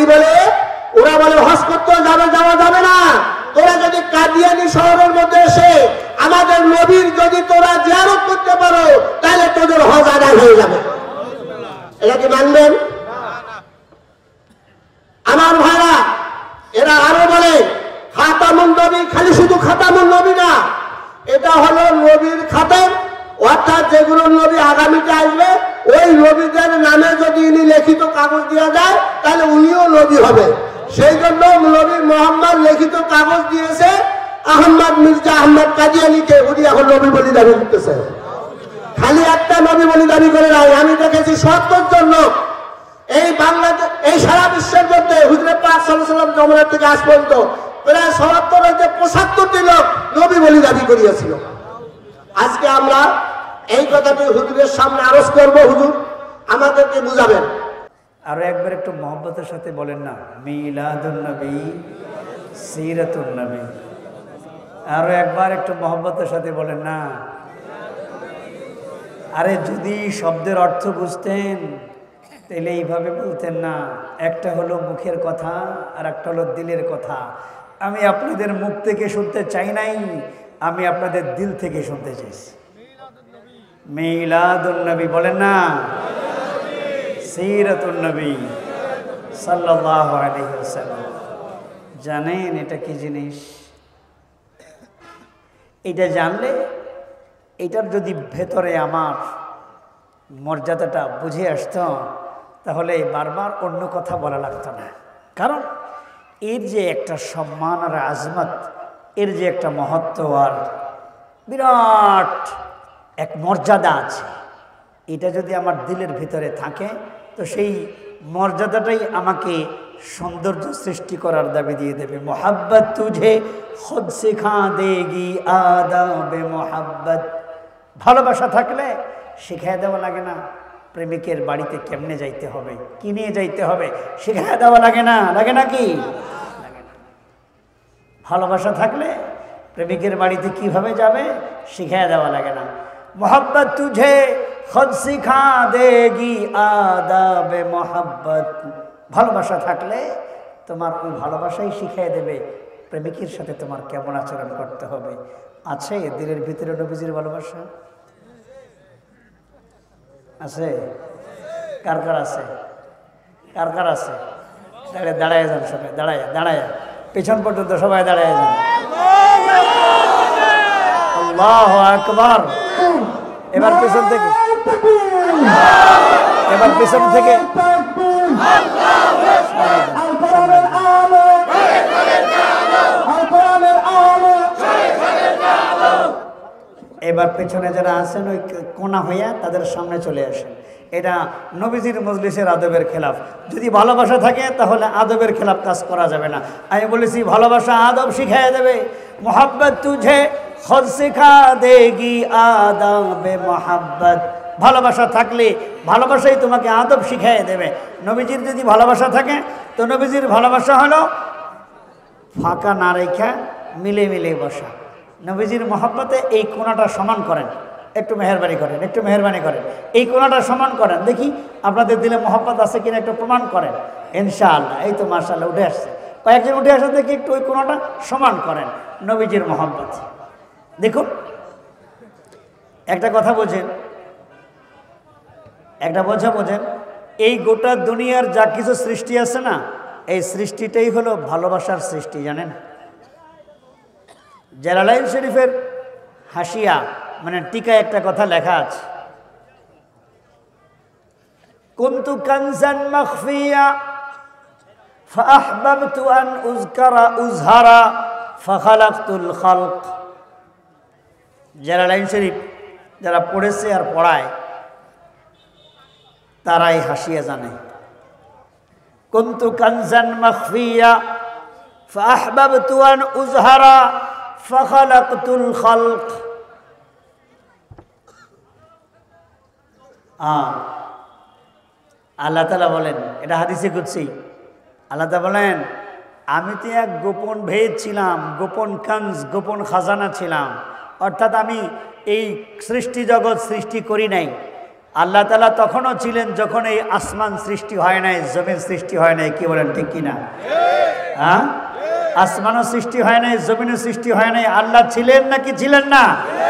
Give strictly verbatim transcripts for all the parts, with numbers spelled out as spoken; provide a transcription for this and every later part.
বলে ওরা বলে হজ করতে যাবে, যাওয়া যাবে না। তোরা যদি কাদিয়ানী শহরের মধ্যে এসে আমাদের নবীর যদি তোরা জিয়ারত করতে পারো তাহলে তোদের হজ আদায় হয়ে যাবে। এটা কি মানবেন? আমার ভাইরা, এরা আরো বলে খাতামুন নবী খালি শুধু খাতামুন নবী না, এটা হলো নবীর খাতাম, অর্থাৎ যেগুলো নবী আগামীতে আসবে ওই নবীদের নামে যদি ইনি লিখিত কাগজ দেওয়া যায় তাহলে উনিও নবী হবে। সেই জন্য নবী মোহাম্মদ লিখিত কাগজ দিয়েছে আহমদ মির্জা আহমদ কাদিয়ানীকে, উনি এখন নবী বলে দাবি করতেছে। খালি একটা নবী বলে দাবি করে নাই, আমি দেখেছি সত্তর জন্য এই বাংলাদেশ এই সারা বিশ্বের মধ্যে হুজুর পাক সাল্লাল্লাহু আলাইহি ওয়াসাল্লাম জন্মের থেকে আজ পর্যন্ত প্রায় সত্তর হইতে পঁচাত্তরটি লোক নবী বলে দাবি করিয়াছিল। আজকে আমরা এই কথাটি হুজুরের সামনে আরজ করব, হুজুর আমাদেরকে বুঝাবেন। আরো একবার একটু মহব্বতের সাথে বলেন না, মিলাদুন নবী সিরাতুন নবী। আরো একবার একটু মহব্বতের সাথে বলেন না। আরে যদি শব্দের অর্থ বুঝতেন তাহলে এইভাবে বলতেন না। একটা হলো মুখের কথা আর একটা হলো দিলের কথা। আমি আপনাদের মুখ থেকে শুনতে চাই নাই, আমি আপনাদের দিল থেকে শুনতে চাইছি। মিলাদুন নবী বলেন না, সিরাতুন নবী সাল্লাল্লাহু আলাইহি ওয়াসাল্লাম। জানেন এটা কি জিনিস? এটা জানলে এটার যদি ভেতরে আমার মর্যাদাটা বুঝে আসতো তাহলে বারবার অন্য কথা বলা লাগতো না। কারণ এর যে একটা সম্মান আর আজমত, এর যে একটা মহত্ব আর বিরাট এক মর্যাদা আছে, এটা যদি আমার দিলের ভিতরে থাকে তো সেই মর্যাদাটাই আমাকে সৌন্দর্য সৃষ্টি করার দাবি দিয়ে দেবে। মোহাব্বত তুঝে খুদ শিখা দেগি আদাবে মোহাব্বত। ভালোবাসা থাকলে শিখায় দেওয়া লাগে না প্রেমিকের বাড়িতে কেমনে যাইতে হবে, কি নিয়ে যাইতে হবে, শিখায় দেওয়া লাগে না, লাগে না কি? লাগে না। ভালোবাসা থাকলে প্রেমিকের বাড়িতে কিভাবে যাবে শিখায় দেওয়া লাগে না। মোহাব্বত তুঝে খুদ শিখা দেগি আদাবে মোহাব্বত। ভালোবাসা থাকলে তোমার ওই ভালোবাসাই শিখিয়ে দেবে প্রেমিকের সাথে তোমার কেমন আচরণ করতে হবে। আছে দিলের ভিতরে নবীজির ভালোবাসা? আছে? কার কার আছে? কার কার আছে? দাঁড়ায় দাঁড়ায় যান সবাই, দাঁড়ায় দাঁড়ায় পেছন পর্যন্ত সবাই দাঁড়ায় যান। আল্লাহু আকবার। এবার পেছন থেকে, এবার পেছন থেকে এবার পেছনে যারা আছেন ওই কোনা হইয়া তাদের সামনে চলে আসেন। এটা নবীজির মজলিসের আদবের খেলাফ। যদি ভালোবাসা থাকে তাহলে আদবের খেলাফ কাজ করা যাবে না। আমি বলেছি ভালোবাসা আদব শিখাইয়া দেবে। মোহাব্বত তুঝে খুদ শিখা দেগি আদাবে মোহাব্বত। ভালোবাসা থাকলে ভালোবাসাই তোমাকে আদব শিখাইয়া দেবে। নবীজির যদি ভালোবাসা থাকে তো নবীজির ভালোবাসা হলো ফাঁকা না রেখা মিলে মিলে বসা। নবীজির মহব্বতে এই কোণাটা সমান করেন, একটু মেহরবানি করেন, একটু মেহরবানি করেন, এই কোণাটা সমান করেন। দেখি আপনাদের দিলে মহব্বত আছে কিনা একটু প্রমাণ করেন। ইনশাআল্লাহ, এই তো মাশাআল্লাহ উঠে আসছে, কয়েকজন উঠে আসে, দেখি একটু ওই কোণাটা সমান করেন নবীজির মহব্বত। দেখুন একটা কথা বোঝেন, একটা বোঝা বোঝেন, এই গোটা দুনিয়ার যা কিছু সৃষ্টি আছে না, এই সৃষ্টিটাই হলো ভালোবাসার সৃষ্টি। জানেন জালালাইন শরীফের হাসিয়া মানে টিকায় একটা কথা লেখা আছে, কুনতু কানজান মাখফিয়া ফাআহবাবতু আন উযকারা উযহারা ফাখালাকতুল খালক। জালালাইন শরীফ যারা পড়েছে আর পড়ায় তারাই হাসিয়া জানে। কুনতু কানজান মাখফিয়া ফাআহবাবতু আন উযহারা ফাখালাকতুল খালক। আল্লাহ তাআলা বলেন, এটা হাদিসে কুদসি, আল্লাহ তাআলা বলেন আমি তো এক গোপন ভেদ ছিলাম, গোপন কানজ, গোপন খাজানা ছিলাম। অর্থাৎ আমি এই সৃষ্টি জগৎ সৃষ্টি করি নাই, আল্লাহ তাআলা তখনও ছিলেন যখন এই আসমান সৃষ্টি হয় নাই, জমিন সৃষ্টি হয় নাই। কি বলেন, ঠিক কিনা? হ্যাঁ, আসমানও সৃষ্টি হয় নাই, জমিনও সৃষ্টি হয় নাই, আল্লাহ ছিলেন নাকি ছিলেন না?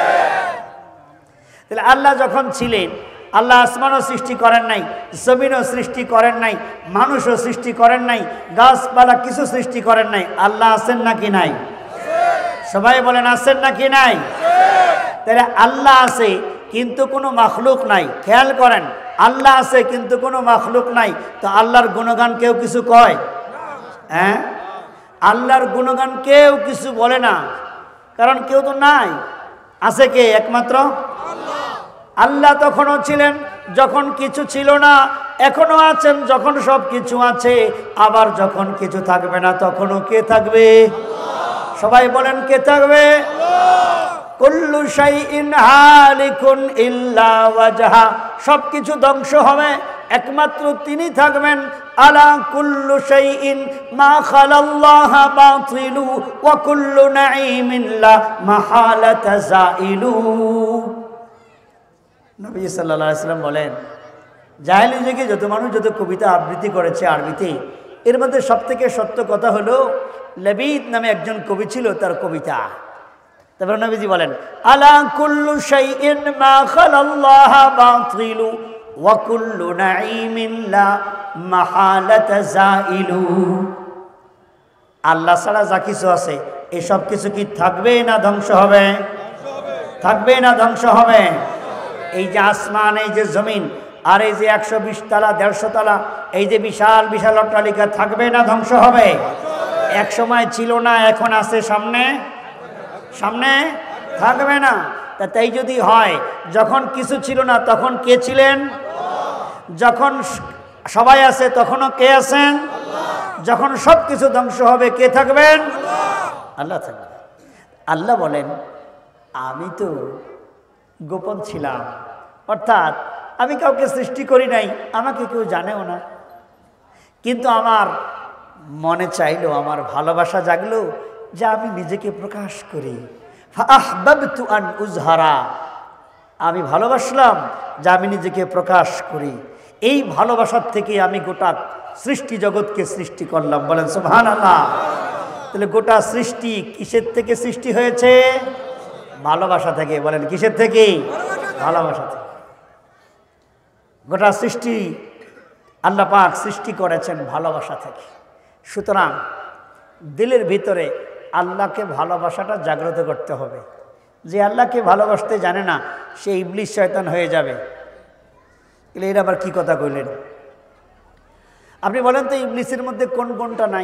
তাহলে আল্লাহ যখন ছিলেন, আল্লাহ আসমানও সৃষ্টি করেন নাই, জমিনও সৃষ্টি করেন নাই, মানুষও সৃষ্টি করেন নাই, গাছপালা কিছু সৃষ্টি করেন নাই। আল্লাহ আছেন নাকি নাই? সবাই বলেন আছেন নাকি নাই? তাহলে আল্লাহ আছে কিন্তু কোনো মাখলুক নাই। খেয়াল করেন, আল্লাহ আছে কিন্তু কোনো মাখলুক নাই, তো আল্লাহর গুণগান কেউ কিছু কয়? হ্যাঁ, আল্লাহর গুণগান কেউ কিছু বলে না, কারণ কেউ তো নাই। আছে কে? একমাত্র আল্লাহ। তখনও ছিলেন যখন কিছু ছিল না, এখনো আছেন যখন সব কিছু আছে, আবার যখন কিছু থাকবে না তখনও কে থাকবে? সবাই বলেন কে থাকবে? কুল্লু শাইইন হালিকুন ইল্লা ওয়াজহা, সব কিছু ধ্বংস হবে, একমাত্র তিনি থাকবেন। আলা কুল্লু শাইইন মা খালাল্লাহা বাতিলু ওয়া কুল্লু নাঈমিন লা মাহালাতা যাইলু। নবী সাল্লাল্লাহু আলাইহি ওয়াসাল্লাম বলেন, জাহেলি যুগে যত মানুষ যত কবিতা আবৃত্তি করেছে আরবিতে, এর মধ্যে সবথেকে সত্য কথা হলো লবিদ নামে একজন কবি ছিল, তার কবিতা। তারপর নবীজি বলেন, আলা কুল্লু শাইইন মা খালাল্লাহা বাতিলু ওয়া কুল্লু নাঈমিন লা মাহালাতা যাইলু। আল্লাহ ছাড়া যা কিছু আছে এই সব কিছু কি থাকবে না ধ্বংস হবে? থাকবে না ধ্বংস হবে? এই যে আসমান, এই যে জমিন, আর এই যে একশো বিশ তালা দেড়শো তালা, এই যে বিশাল বিশাল অট্টালিকা, থাকবে না ধ্বংস হবে? এক সময় ছিল না, এখন আছে, সামনে সামনে থাকবে না। তা তাই যদি হয়, যখন কিছু ছিল না তখন কে ছিলেন? যখন সবাই আছে তখনও কে আছেন? যখন সব কিছু ধ্বংস হবে কে থাকবেন? আল্লাহ থাকবেন। আল্লাহ বলেন, আমি তো গোপন ছিলাম, অর্থাৎ আমি কাউকে সৃষ্টি করি নাই, আমাকে কেউ জানেও না, কিন্তু আমার মনে চাইলো, আমার ভালোবাসা জাগলো যে আমি নিজেকে প্রকাশ করি। ফাআহবাবতু আন উজহারা, আমি ভালোবাসলাম যে আমি নিজেকে প্রকাশ করি। এই ভালোবাসার থেকে আমি গোটা সৃষ্টি জগৎকে সৃষ্টি করলাম। বলেন সুবহানাল্লাহ। তাহলে গোটা সৃষ্টি কিসের থেকে সৃষ্টি হয়েছে? ভালোবাসা থেকে। বলেন কিসের থেকে? ভালোবাসা থেকে। গোটা সৃষ্টি আল্লাহ পাক সৃষ্টি করেছেন ভালোবাসা থেকে। সুতরাং দিলের ভিতরে আল্লাহকে ভালোবাসাটা জাগ্রত করতে হবে। যে আল্লাহকে ভালোবাসতে জানে না সে ইবলিস শয়তান হয়ে যাবে। এর আবার কি কথা কইলেন? আপনি বলেন তো, ইবলিসের মধ্যে কোন কোনটা নাই?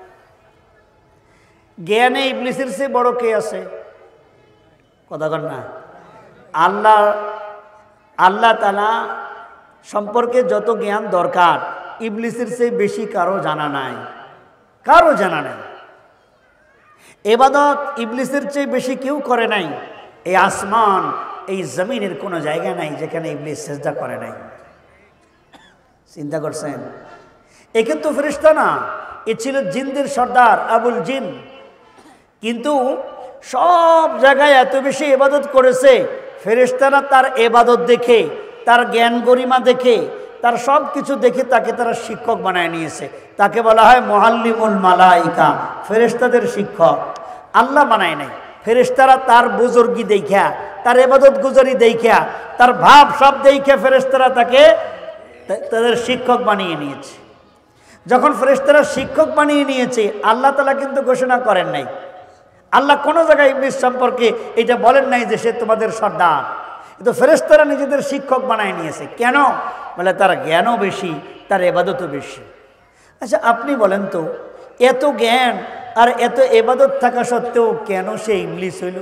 জ্ঞানে ইবলিসের চেয়ে বড় কে আছে? কথা কন না। আল্লাহ আল্লাহ তাআলা সম্পর্কে যত জ্ঞান দরকার ইবলিসের চেয়ে বেশি কারো জানা নাই, কারো জানা নাই। ইবাদত ইবলিসের চেয়ে বেশি কেউ করে নাই। এই আসমান, এই জমিনের কোনো জায়গা নাই যেখানে ইবলিস সিজদা করে নাই। চিন্তা করছেন? এ কিন্তু ফেরেশতা না, এ ছিল জিনদের সর্দার আবুল জিন। কিন্তু সব জায়গায় এত বেশি ইবাদত করেছে, ফেরেশতারা তার ইবাদত দেখে, তার জ্ঞান গরিমা দেখে, তার সব কিছু দেখে তাকে তারা শিক্ষক বানায় নিয়েছে। তাকে বলা হয় মুআল্লিমুল মালাইকা, ফেরেশতাদের শিক্ষক। আল্লাহ বানায় নাই, ফেরেশতারা তার বুজুর্গি দেখা, তার ইবাদত গুজারি দেখা, তার ভাব সব দেখে ফেরেশতারা তাকে তাদের শিক্ষক বানিয়ে নিয়েছে। যখন ফেরেশতারা শিক্ষক বানিয়ে নিয়েছে, আল্লাহ তাআলা কিন্তু ঘোষণা করেন নাই। আল্লাহ কোনো জায়গায় ইবলিস সম্পর্কে এটা বলেন নাই যে সে তোমাদের সর্দার। কিন্তু ফেরেশতারা নিজেদের শিক্ষক বানায় নিয়েছে। কেন? বলে তার জ্ঞানও বেশি, তার ইবাদতও বেশি। আচ্ছা আপনি বলেন তো, এত জ্ঞান আর এত ইবাদত থাকা সত্ত্বেও কেন সে ইবলিস হইল?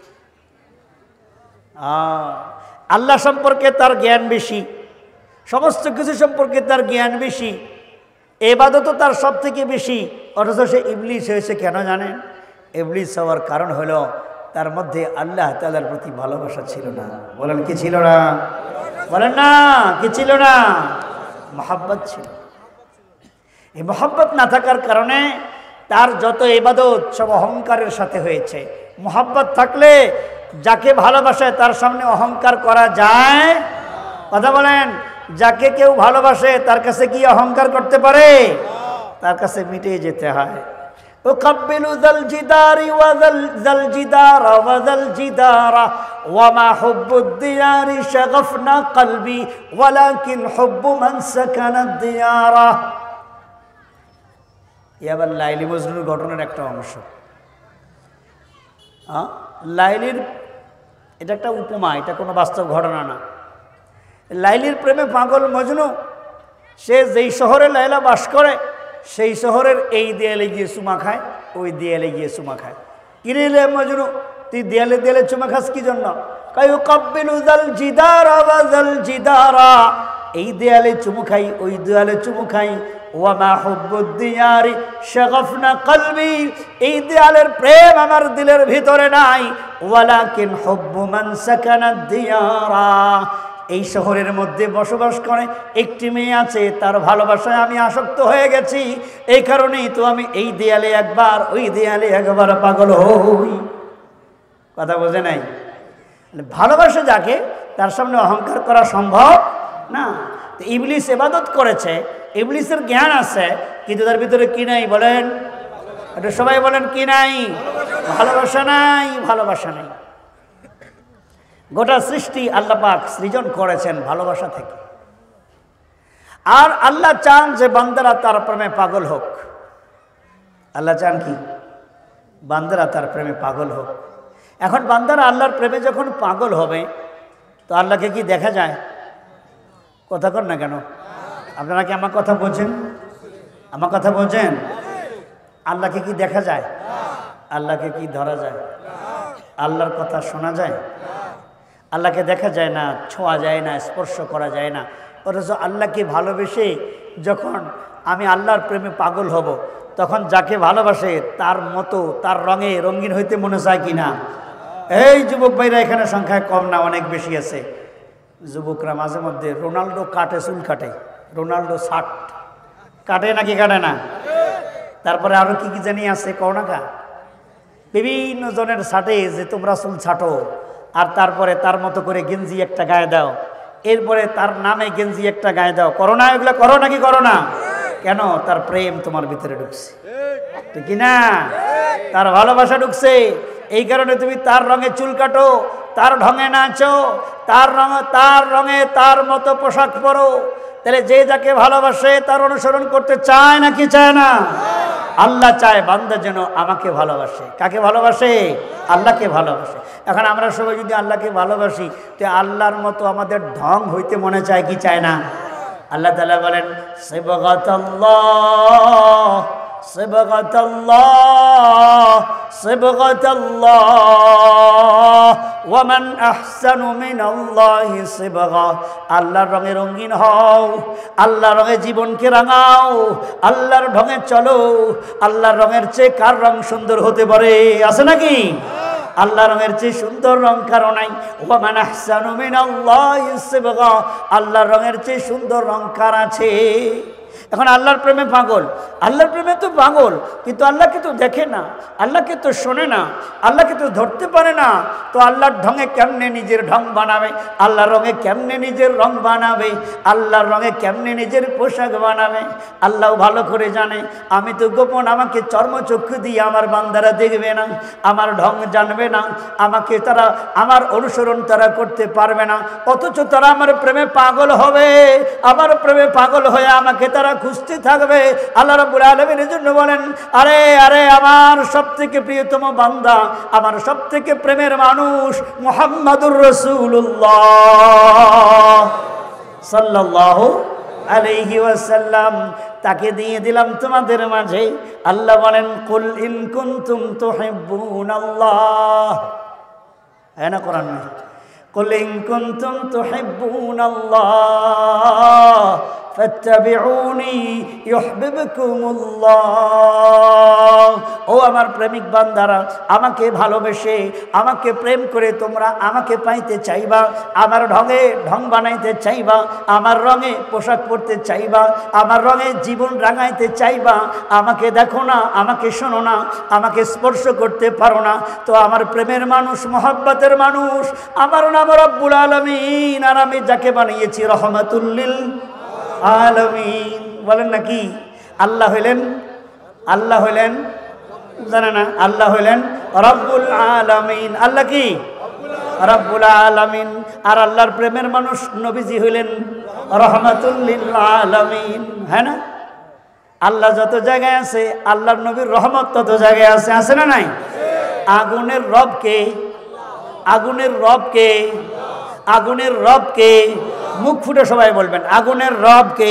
আল্লাহ সম্পর্কে তার জ্ঞান বেশি, সমস্ত কিছু সম্পর্কে তার জ্ঞান বেশি, ইবাদতও তার সব থেকে বেশি, অথচ সে ইবলিস হয়েছে। কেন জানেন? ইবলিস হওয়ার কারণ হলো তার মধ্যে আল্লাহ তাআলার প্রতি ভালোবাসা ছিল না। বলেন কি ছিল না? বলেন না, কি ছিল না? মহব্বত ছিল। এই মহব্বত না থাকার কারণে তার যত ইবাদত সব অহংকারের সাথে হয়েছে। মহব্বত থাকলে যাকে ভালোবাসে তার সামনে অহংকার করা যায় কথা বলেন, যাকে কেউ ভালোবাসে তার কাছে কি অহংকার করতে পারে? তার কাছে মিটে যেতে হয়। أقبل ذا الجدار وذا ذا الجدار وذا الجدار وما حب الديار شغفنا قلبي ولكن حب من سكن الديار। এবার লাইলি মজনুর ঘটনার একটা অংশ। লাইলির এটা একটা উপমা, এটা কোনো বাস্তব ঘটনা না। লাইলির প্রেমে পাগল মজনু, সে যেই শহরে লাইলা বাস করে সেই শহরের এই দেয়ালে গিয়ে চুমা খায়, ওই দেয়ালে গিয়ে চুমা খায়। কিরে লে মজনু, তুই দেয়ালে দেয়ালে চুমা খাস কি জন্য? কায়ু কাব্বিলু যাল জিদারা ওয়া যাল জিদারা, এই দেয়ালে চুমু খাই, ওই দেয়ালে চুমু খাই। ওয়া মা হুব্বুদ দিয়ারি শাগাফনা কলবি, এই দেয়ালের প্রেম আমার দিলের ভিতরে নাই। ওয়ালাকিন হুব্বু মান সাকানা দিয়ারা, এই শহরের মধ্যে বসবাস করে একটি মেয়ে আছে, তার ভালোবাসায় আমি আসক্ত হয়ে গেছি। এই কারণেই তো আমি এই দেয়ালে একবার, ওই দেয়ালে একবার পাগল হই। কথা বোঝে নাই? ভালোবাসা যাকে, তার সামনে অহংকার করা সম্ভব না। তো ইবলিস ইবাদত করেছে, ইবলিসের জ্ঞান আছে, কিন্তু তার ভিতরে কি নাই বলেন? এটা সবাই বলেন কি নাই? ভালোবাসা নাই, ভালোবাসা নাই। গোটা সৃষ্টি আল্লাহ পাক সৃজন করেছেন ভালোবাসা থেকে। আর আল্লাহ চান যে বান্দারা তার প্রেমে পাগল হোক। আল্লাহ চান কি? বান্দারা তার প্রেমে পাগল হোক। এখন বান্দারা আল্লাহর প্রেমে যখন পাগল হবে, তো আল্লাহকে কি দেখা যায়? কথা কর না কেন? আপনারা কি আমার কথা বোঝেন? আমার কথা বোঝেন? আল্লাহকে কি দেখা যায়? আল্লাহকে কি ধরা যায়? আল্লাহর কথা শোনা যায়? আল্লাহকে দেখা যায় না, ছোঁয়া যায় না, স্পর্শ করা যায় না। অথচ আল্লাহকে ভালোবেসে যখন আমি আল্লাহর প্রেমে পাগল হব, তখন যাকে ভালোবাসে তার মতো, তার রঙে রঙিন হইতে মনে চায় কি না? এই যুবক ভাইরা এখানে সংখ্যায় কম না, অনেক বেশি আছে। যুবকরা মাঝে মধ্যে রোনাল্ডো কাটে, চুল কাটে, রোনাল্ডো শার্ট কাটে নাকি কাটে না? তারপরে আরো কি কি জানি আছে কর্ণাকা, বিভিন্ন জনের শার্টে যে তোমরা চুল ছাটো, আর তারপরে তার মতো করে গেঞ্জি একটা গায়ে দাও, এরপরে তার নামে গেঞ্জি একটা গায়ে দাও। করো না? এগুলো করো নাকি করো না? কেন? তার প্রেম তোমার ভিতরে ঢুকছে, ঠিক না? তার ভালোবাসা ঢুকছে, এই কারণে তুমি তার রঙে চুল কাটো, তার ঢঙে নাচো, তার রঙে তার রঙে তার মতো পোশাক পরো। তাহলে যে যাকে ভালোবাসে তার অনুসরণ করতে চায় নাকি চায় না? আল্লাহ চায় বান্দা যেন আমাকে ভালোবাসে। কাকে ভালোবাসে? আল্লাহকে ভালোবাসে। এখন আমরা সবাই যদি আল্লাহকে ভালোবাসি, তো আল্লাহর মতো আমাদের ঢং হইতে মনে চায় কি চায় না? আল্লাহ তাআলা বলেন সিবগাতাল্লাহ সিবগাতাল্লাহ সিবগাতাল্লাহ ওয়া মান আহসানু মিনাল্লাহি সিবগা। আল্লাহর রঙে রঙিন হও, আল্লাহর রঙে জীবনকে রাঙাও, আল্লাহর ঢঙে চলো। আল্লাহর রঙের চেয়ে কার রং সুন্দর হতে পারে? আছে নাকি? আল্লাহ রঙের চেয়ে সুন্দর রং কারো নাই। ওয়া মান আহসানু মিনাল্লাহি সিবগা, আল্লাহর রঙের চেয়ে সুন্দর রং কার আছে? এখন আল্লাহর প্রেমে পাগল, আল্লাহর প্রেমে তো পাগল, কিন্তু আল্লাহকে তো দেখে না, আল্লাহকে তো শোনে না, আল্লাহকে তো ধরতে পারে না। তো আল্লাহর ঢঙে কেমনে নিজের ঢং বানাবে? আল্লাহর রঙে কেমনে নিজের রং বানাবে? আল্লাহর রঙে কেমনে নিজের পোশাক বানাবে? আল্লাহ ভালো করে জানে আমি তো গোপন, আমাকে চর্মচক্ষু দিয়ে আমার বান্দারা দেখবে না, আমার ঢং জানবে না, আমাকে তারা আমার অনুসরণ তারা করতে পারবে না। অথচ তারা আমার প্রেমে পাগল হবে, আমার প্রেমে পাগল হয়ে আমাকে তারা খুঁজতে থাকবে। আল্লাহ রাব্বুল আলামিন এর জন্য বলেন, আরে আরে আমার সবথেকে প্রিয়তম বান্দা, আমার সবথেকে প্রেমের মানুষ মুহাম্মাদুর রাসূলুল্লাহ সাল্লাল্লাহু আলাইহি ওয়াসাল্লাম, তাকে দিয়ে দিলাম তোমাদের মাঝে। আল্লাহ বলেন কুল ইন কুনতুম তুহিব্বুনাল্লাহ, হ্যাঁ না কোরআন কুল ইন কুনতুম তুহিব্বুনাল্লাহ ফাত্তাবিউনি ইউহিব্বুকুমুল্লাহ। ও আমার প্রেমিক বান্দারা, আমাকে ভালোবেসে আমাকে প্রেম করে তোমরা আমাকে পাইতে চাইবা, আমার ঢঙে ঢং বানাইতে চাইবা, আমার রঙে পোশাক পরতে চাইবা, আমার রঙে জীবন রাঙাইতে চাইবা। আমাকে দেখো না, আমাকে শোনো না, আমাকে স্পর্শ করতে পারো না, তো আমার প্রেমের মানুষ, মহব্বতের মানুষ, আমার নাম রব্বুল আলামিন, আর আমি যাকে বানিয়েছি রহমাতুল লিল আলামিন। বলেন না কি আল্লাহ হইলেন, আল্লাহ হইলেন, জানে না, আল্লাহ হইলেন রব্বুল আলামিন। আল্লাহ কি রব্বুল আলামিন। আর আল্লাহর প্রেমের মানুষ নবীজি হইলেন রহমাতুল লিল আলামিন। হ্যাঁ না? আল্লাহ যত জায়গায় আছে, আল্লাহর নবীর রহমত তত জায়গায় আছে, আছে না নাই? আগুনের রবকে, আগুনের রবকে, আগুনের রবকে, মুখ ফুটে সবাই বলবেন, আগুনের রবকে,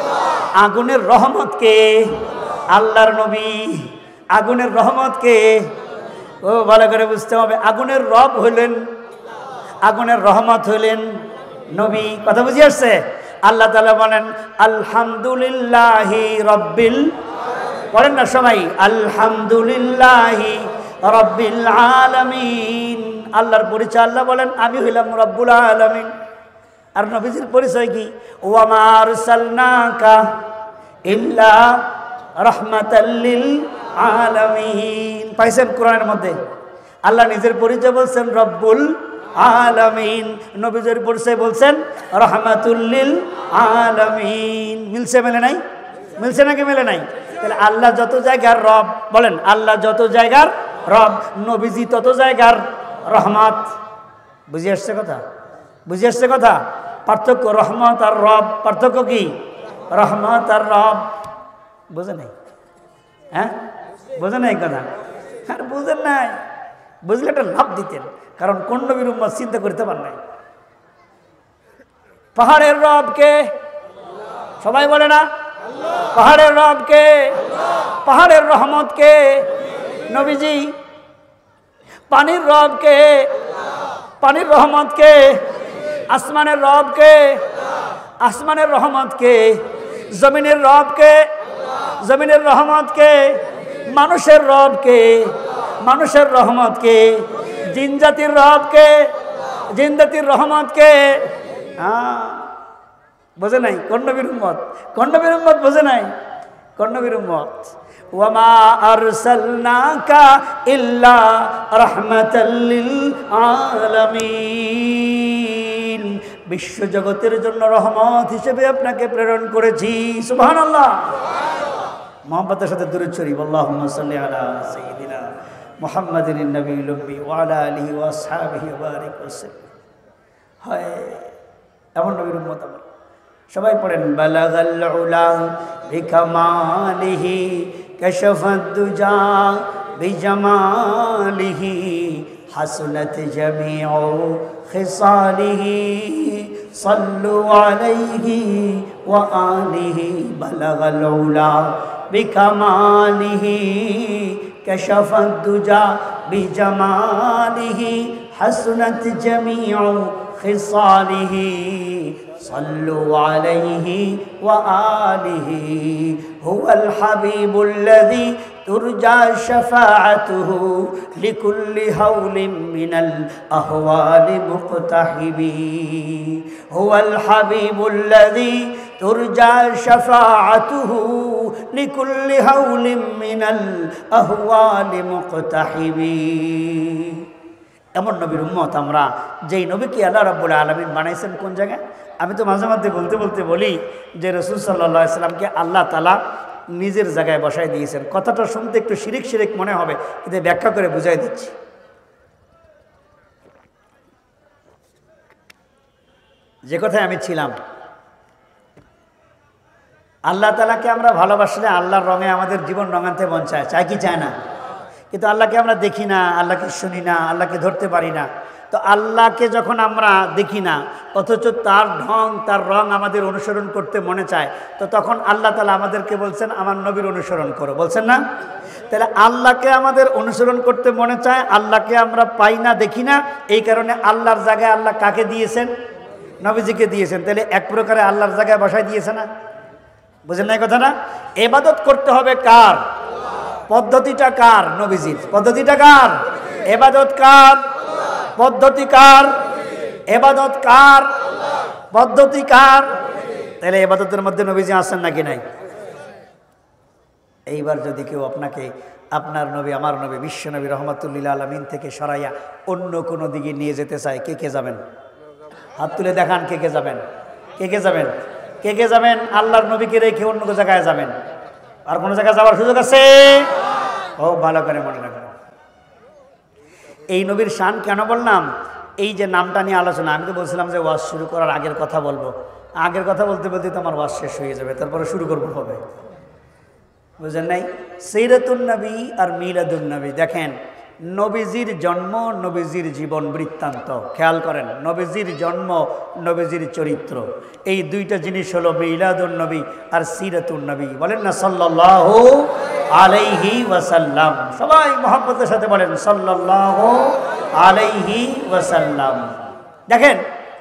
আগুনের রহমতকে, আল্লাহর নবী। আগুনের রহমতকে, ও ভালো করে বুঝতে হবে, আগুনের রব হইলেন, আগুনের রহমত হইলেন নবী। কথা বুঝে আসছে? আল্লাহ তাআলা বলেন আলহামদুলিল্লাহি রব্বিল, বলেন না সবাই, আলহামদুলিল্লাহি রব্বিল আলামিন। আল্লাহর পরিচয় আল্লাহ বলেন আমি হইলাম রব্বুল আলামিন। আর নবীজির পরিচয় কি? ওয়া মা আরসালনাকা ইল্লা রাহমাতাল লিল আলামিন। পাইছেন কোরআনের মধ্যে আল্লাহ নিজের পরিচয় বলছেন রব্বুল আলামিন, নবীজির পরিচয় বলছেন রাহমাতুল লিল আলামিন। মিলছে মেলে নাই? মিলছে নাকি মেলে নাই? তাহলে আল্লাহ যত জায়গার রব, বলেন আল্লাহ যত জায়গার রব, নবীজি তত জায়গার রহমত। বুঝে আসছে কথা? বুঝে আসছে কথা? পার্থক্য রহমত আর রব, পার্থক্য কি? রহমত আর রব। বুঝে নাই? হ্যাঁ বুঝে নাই কথা? আর বুঝেন নাই? বুঝলে একটা লাভ দিতেন, কারণ কোন নবীর উম্মত চিন্তা করতে পার নাই। পাহাড়ের রবকে সবাই বলে না? পাহাড়ের রবকে, পাহাড়ের রহমতকে নবীজি, পানির রবকে, পানির রহমতকে, আসমানের রবকে, আসমানের রহমতকে, জমিনের রবকে, জমিনের রহমতকে, মানুষের রবকে, মানুষের রহমতকে, জিন জাতির রবকে, জিন জাতির রহমতকে। হ্যাঁ বোঝে নাই? কোন নবীর উম্মত? কোন নবীর উম্মত বোঝে নাই? কোন নবীর উম্মত? ওয়া মা আরসালনাকা ইল্লা রাহমাতাল লিল আলামিন। বিশ্ব জগতের জন্য রহমত হিসেবে আপনাকে প্রেরণ করেছি। সুবহানাল্লাহ। মুহাম্মাদের সাথে দরুদ শরীফ, আল্লাহুম্মা সাল্লি আলা সাইয়্যিদিনা মুহাম্মাদিন নবিয়্যিল উম্মি ওয়া আলা আলিহি ওয়া আসহাবিহি ওয়া বারিক ওয়াসাল্লাম। হয় এমন নবীর উম্মত আমরা। সবাই পড়েন বালাগাল উলা বিকামালিহি কাশাফাদ দুজা বিজামালিহি হাসনাত জামিউ খিসালিহি সাল্লু আলাইহি ওয়া আলিহি। বালাগাল উলা বিকামালিহি কাশাফাদ দুজা বিজামালিহি হাসনাত জামিউ খিসালিহি صلوا عليه وآله هو الحبيب الذي ترجى شفاعته لكل هول من الأهوال مقتحب. هو الحبيب الذي ترجى شفاعته لكل هول من الأهوال مقتحب. এমন নবীর উম্মত আমরা, যেই নবীকে আল্লাহ রাব্বুল আলামিন বানাইছেন কোন জায়গায়? আমি তো মাঝে মাঝে বলতে বলতে বলি যে রাসূল সাল্লাল্লাহু আলাইহি সাল্লামকে আল্লাহ তাআলা নিজের জায়গায় বসাই দিয়েছেন। কথাটা শুনতে একটু শিরিক শিরিক মনে হবে, কিন্তু ব্যাখ্যা করে বুঝাই দিচ্ছি। যে কথায় আমি ছিলাম, আল্লাহ তাআলাকে আমরা ভালোবাসলে আল্লাহর রঙে আমাদের জীবন রঙাতে মন চায়, চায় কি চায় না? কিন্তু আল্লাহকে আমরা দেখি না, আল্লাহকে শুনি না, আল্লাহকে ধরতে পারি না। তো আল্লাহকে যখন আমরা দেখি না, অথচ তার ঢং তার রং আমাদের অনুসরণ করতে মনে চায়, তো তখন আল্লাহ তাআলা আমাদেরকে বলছেন আমার নবীর অনুসরণ করো, বলছেন না? তাহলে আল্লাহকে আমাদের অনুসরণ করতে মনে চায়, আল্লাহকে আমরা পাই না, দেখি না, এই কারণে আল্লাহর জায়গায় আল্লাহ কাকে দিয়েছেন? নবীজিকে দিয়েছেন, তাহলে এক প্রকারে আল্লাহর জায়গায় বসায় দিয়েছে না? বুঝেন না এই কথা না? ইবাদত করতে হবে কার? পদ্ধতিটা কার? নবীজির। পদ্ধতিটা কার? ইবাদত কার? পদ্ধতি কার? ইবাদত কার? পদ্ধতি কার? তাহলে ইবাদতের মধ্যে নবীজি আছেন নাকি নাই? এইবার যদি কেউ আপনাকে আপনার নবী, আমার নবী, বিশ্ব নবী রহমাতুল্লিল আলামিন থেকে সরাইয়া অন্য কোনো দিকে নিয়ে যেতে চায়, কে কে যাবেন? হাত তুলে দেখান, কে কে যাবেন? কে কে যাবেন? কে কে যাবেন? আল্লাহর নবীকে রেখে অন্য জায়গায় যাবেন? আর কোনো জায়গায় যাওয়ার সুযোগ আছে? ও ভালো করে মনে রাখবেন। এই নবীর শান কেন বললাম? এই যে নামটা নিয়ে আলোচনা, আমি তো বলছিলাম যে ওয়াজ শুরু করার আগের কথা বলবো, আগের কথা বলতে বলতে তো আমার ওয়াজ শেষ হয়ে যাবে, তারপরে শুরু করবো হবে, বুঝলেন নাই? সিরাতুন নবী আর মিলাদুন নবী। দেখেন, নবীজির জন্ম, নবীজির জীবন বৃত্তান্ত, খেয়াল করেন, নবীজির জন্ম, নবীজির চরিত্র, এই দুইটা জিনিস হলো মিলাদুন নবী আর সিরাতুন নবী। বলেন না সাল্লাল্লাহু আলাইহি ওয়াসাল্লাম। সবাই মহব্বতের সাথে বলেন সাল্লাল্লাহু আলাইহি ওয়াসাল্লাম। দেখেন,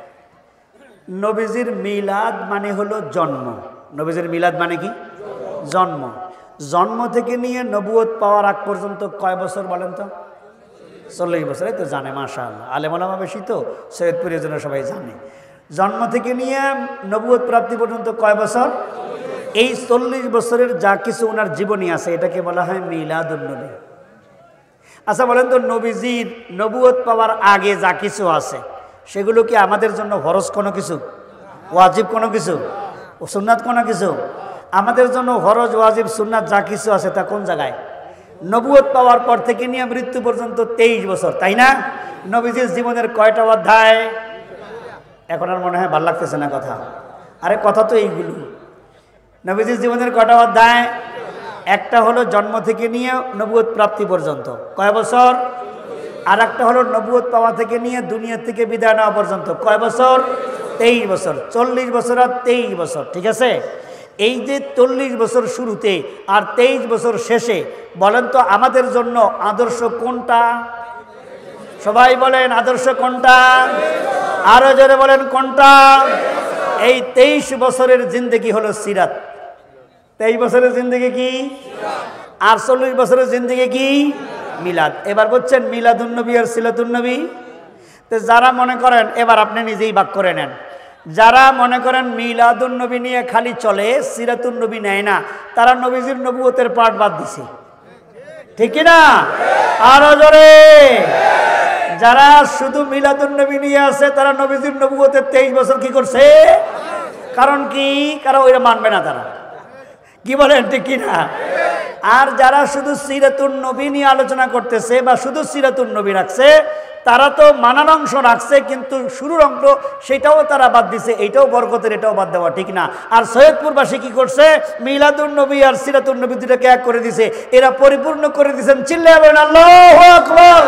নবীজির মিলাদ মানে হলো জন্ম। নবীজির মিলাদ মানে কি? জন্ম। জন্ম থেকে নিয়ে নবুয়ত পাওয়ার আগ পর্যন্ত কয় বছর বলেন তো? চল্লিশ বছর। এই তো জানে, মাশাআল্লাহ, আলেম ওলামা বেশি তো, সৈয়দপুরের জন্য সবাই জানে। জন্ম থেকে নিয়ে নবুয়ত প্রাপ্তি পর্যন্ত কয় বছর? এই চল্লিশ বছরের যা কিছু ওনার জীবনী আছে, এটাকে বলা হয় মিলাদুন নবী। আচ্ছা বলেন তো, নবীজির নবুয়ত পাওয়ার আগে যা কিছু আছে সেগুলো কি আমাদের জন্য ফরজ কোনো কিছু, ওয়াজিব কোনো কিছু, ও সুন্নাত কোনো কিছু? আমাদের জন্য ফরজ, ওয়াজিব, সুন্নাত যা কিছু আছে তা কোন জায়গায়? নবুয়ত পাওয়ার পর থেকে নিয়ে মৃত্যু পর্যন্ত তেইশ বছর, তাই না? নবীজির জীবনের কয়টা অধ্যায়? এখন আর মনে হয় ভালো লাগতেছে না কথা। আরে কথা তো এইগুলো। নবীজির জীবনের কয়টা অধ্যায়? একটা হলো জন্ম থেকে নিয়ে নবুয়ত প্রাপ্তি পর্যন্ত, কয় বছর? আর একটা হলো নবুয়ত পাওয়া থেকে নিয়ে দুনিয়া থেকে বিদায় নেওয়া পর্যন্ত, কয় বছর? তেইশ বছর। চল্লিশ বছর আর তেইশ বছর, ঠিক আছে? এই যে চল্লিশ বছর শুরুতে আর তেইশ বছর শেষে, বলেন তো আমাদের জন্য আদর্শ কোনটা? সবাই বলেন আদর্শ কোনটা? আরো জোরে বলেন কোনটা? এই তেইশ বছরের জিন্দেগি হলো সিরাত। তেইশ বছরের জিন্দেগি কি? আর চল্লিশ বছরের জিন্দেগি কি? মিলাদ। এবার বলছেন মিলাদুন নবী আর সিরাতুন নবী। তো যারা মনে করেন, এবার আপনি নিজেই ভাগ করে নেন, যারা মনে করেন মিলাদুন নবী নিয়ে খালি চলে, সিরাতুন নবী নেয় না, তারা নবীজির নবুয়তের পাঠ বাদ দিছে, ঠিক না? আরো জোরে। যারা শুধু মিলাদুন নবী নিয়ে আছে, তারা নবীজির নবুয়তের তেইশ বছর কি করছে? কারণ কি? কারণ ওইটা মানবে না তারা, কি বলেন, ঠিক কিনা? আর যারা শুধু সিরাতুন নবী নিয়ে আলোচনা করতেছে বা শুধু সিরাতুন নবী রাখছে, তারা তো মানার অংশ রাখছে, কিন্তু শুরুর অংশ সেটাও তারা বাদ দিছে। এইটাও বরকতের, এটাও বাদ দেওয়া ঠিক না। আর সৈয়দপুরবাসী কি করছে? মিলাদুন নবী আর সিরাতুন নবী দুটাকে এক করে দিছে, এরা পরিপূর্ণ করে দিয়েছেন। চিল্লায়া বলেন আল্লাহু আকবার।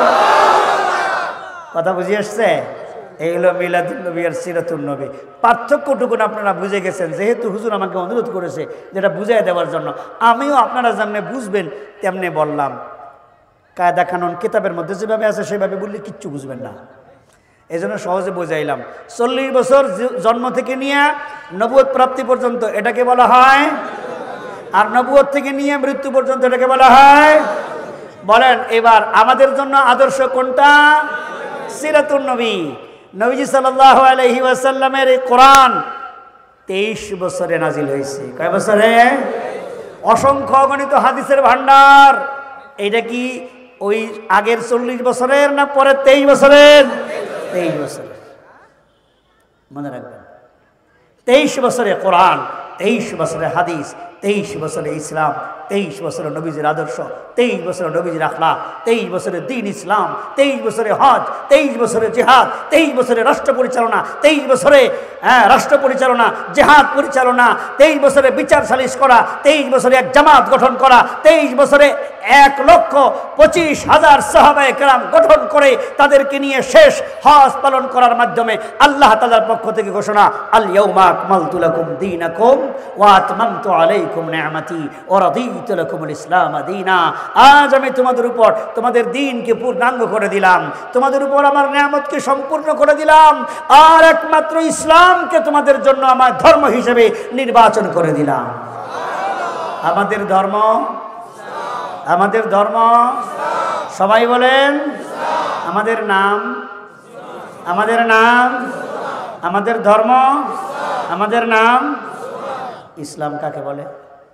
কথা বুঝে আসছে? এই হলো মিলাদুন নবী আর সিরাতুন নবী। পার্থক্যটুকু আপনারা বুঝে গেছেন, যেহেতু হুজুর আমাকে অনুরোধ করেছে যেটা বুঝাই দেওয়ার জন্য, আমিও আপনারা যেমনি বুঝবেন তেমনি বললাম। কায়দা কানুন কিতাবের মধ্যে যেভাবে আছে সেভাবে বললে কিচ্ছু বুঝবেন না, এই জন্য সহজে বোঝাইলাম। চল্লিশ বছর জন্ম থেকে নিয়ে নবুয়ত প্রাপ্তি পর্যন্ত এটাকে বলা হয়, আর নবুয়ত থেকে নিয়ে মৃত্যু পর্যন্ত এটাকে বলা হয়। বলেন এবার আমাদের জন্য আদর্শ কোনটা? সিরাতুন নবী। নবীজি সাল্লাল্লাহু আলাইহি ওয়াসাল্লামের এই কোরআন তেইশ বছরে নাজিল হয়েছে। কয় বছরে? অসংখ্য অগণিত হাদিসের ভান্ডার। এইটা কি ওই আগের চল্লিশ বছরের না পরে তেইশ বছরের? তেইশ বছরের। মনে রাখবেন, তেইশ বছরে কোরআন, তেইশ বছরে হাদিস, তেইশ বছরে ইসলাম, তেইশ বছরে নবীজির আদর্শ, তেইশ বছরে নবীজির আখলাক, তেইশ বছরে দ্বীন ইসলাম, তেইশ বছরে হজ, তেইশ বছরে জিহাদ, তেইশ বছরে রাষ্ট্র পরিচালনা, তেইশ বছরে হ্যাঁ রাষ্ট্র পরিচালনা, জিহাদ পরিচালনা, তেইশ বছরে বিচার সালিশ করা, তেইশ বছরে এক জামাত গঠন করা, তেইশ বছরে এক লক্ষ পঁচিশ হাজার সাহাবায়ে কেরাম গঠন করে তাদেরকে নিয়ে শেষ হজ পালন করার মাধ্যমে আল্লাহ তাআলার পক্ষ থেকে ঘোষণা, আল ইয়াউমা আকমালতু লাকুম দীনাকুম ওয়া আতমামতু আলাইকুম আলাইকুম নি'মাতি ওয়া রাদিতু লাকুমুল ইসলাম দীনা। আজ আমি তোমাদের উপর তোমাদের দ্বীনকে পূর্ণাঙ্গ করে দিলাম, তোমাদের উপর আমার নিয়ামতকে সম্পূর্ণ করে দিলাম, আর একমাত্র ইসলামকে তোমাদের জন্য আমার ধর্ম হিসেবে নির্বাচন করে দিলাম। আমাদের ধর্ম, আমাদের ধর্ম, সবাই বলেন আমাদের নাম, আমাদের নাম, আমাদের ধর্ম, আমাদের নাম ইসলাম। কাকে বলে?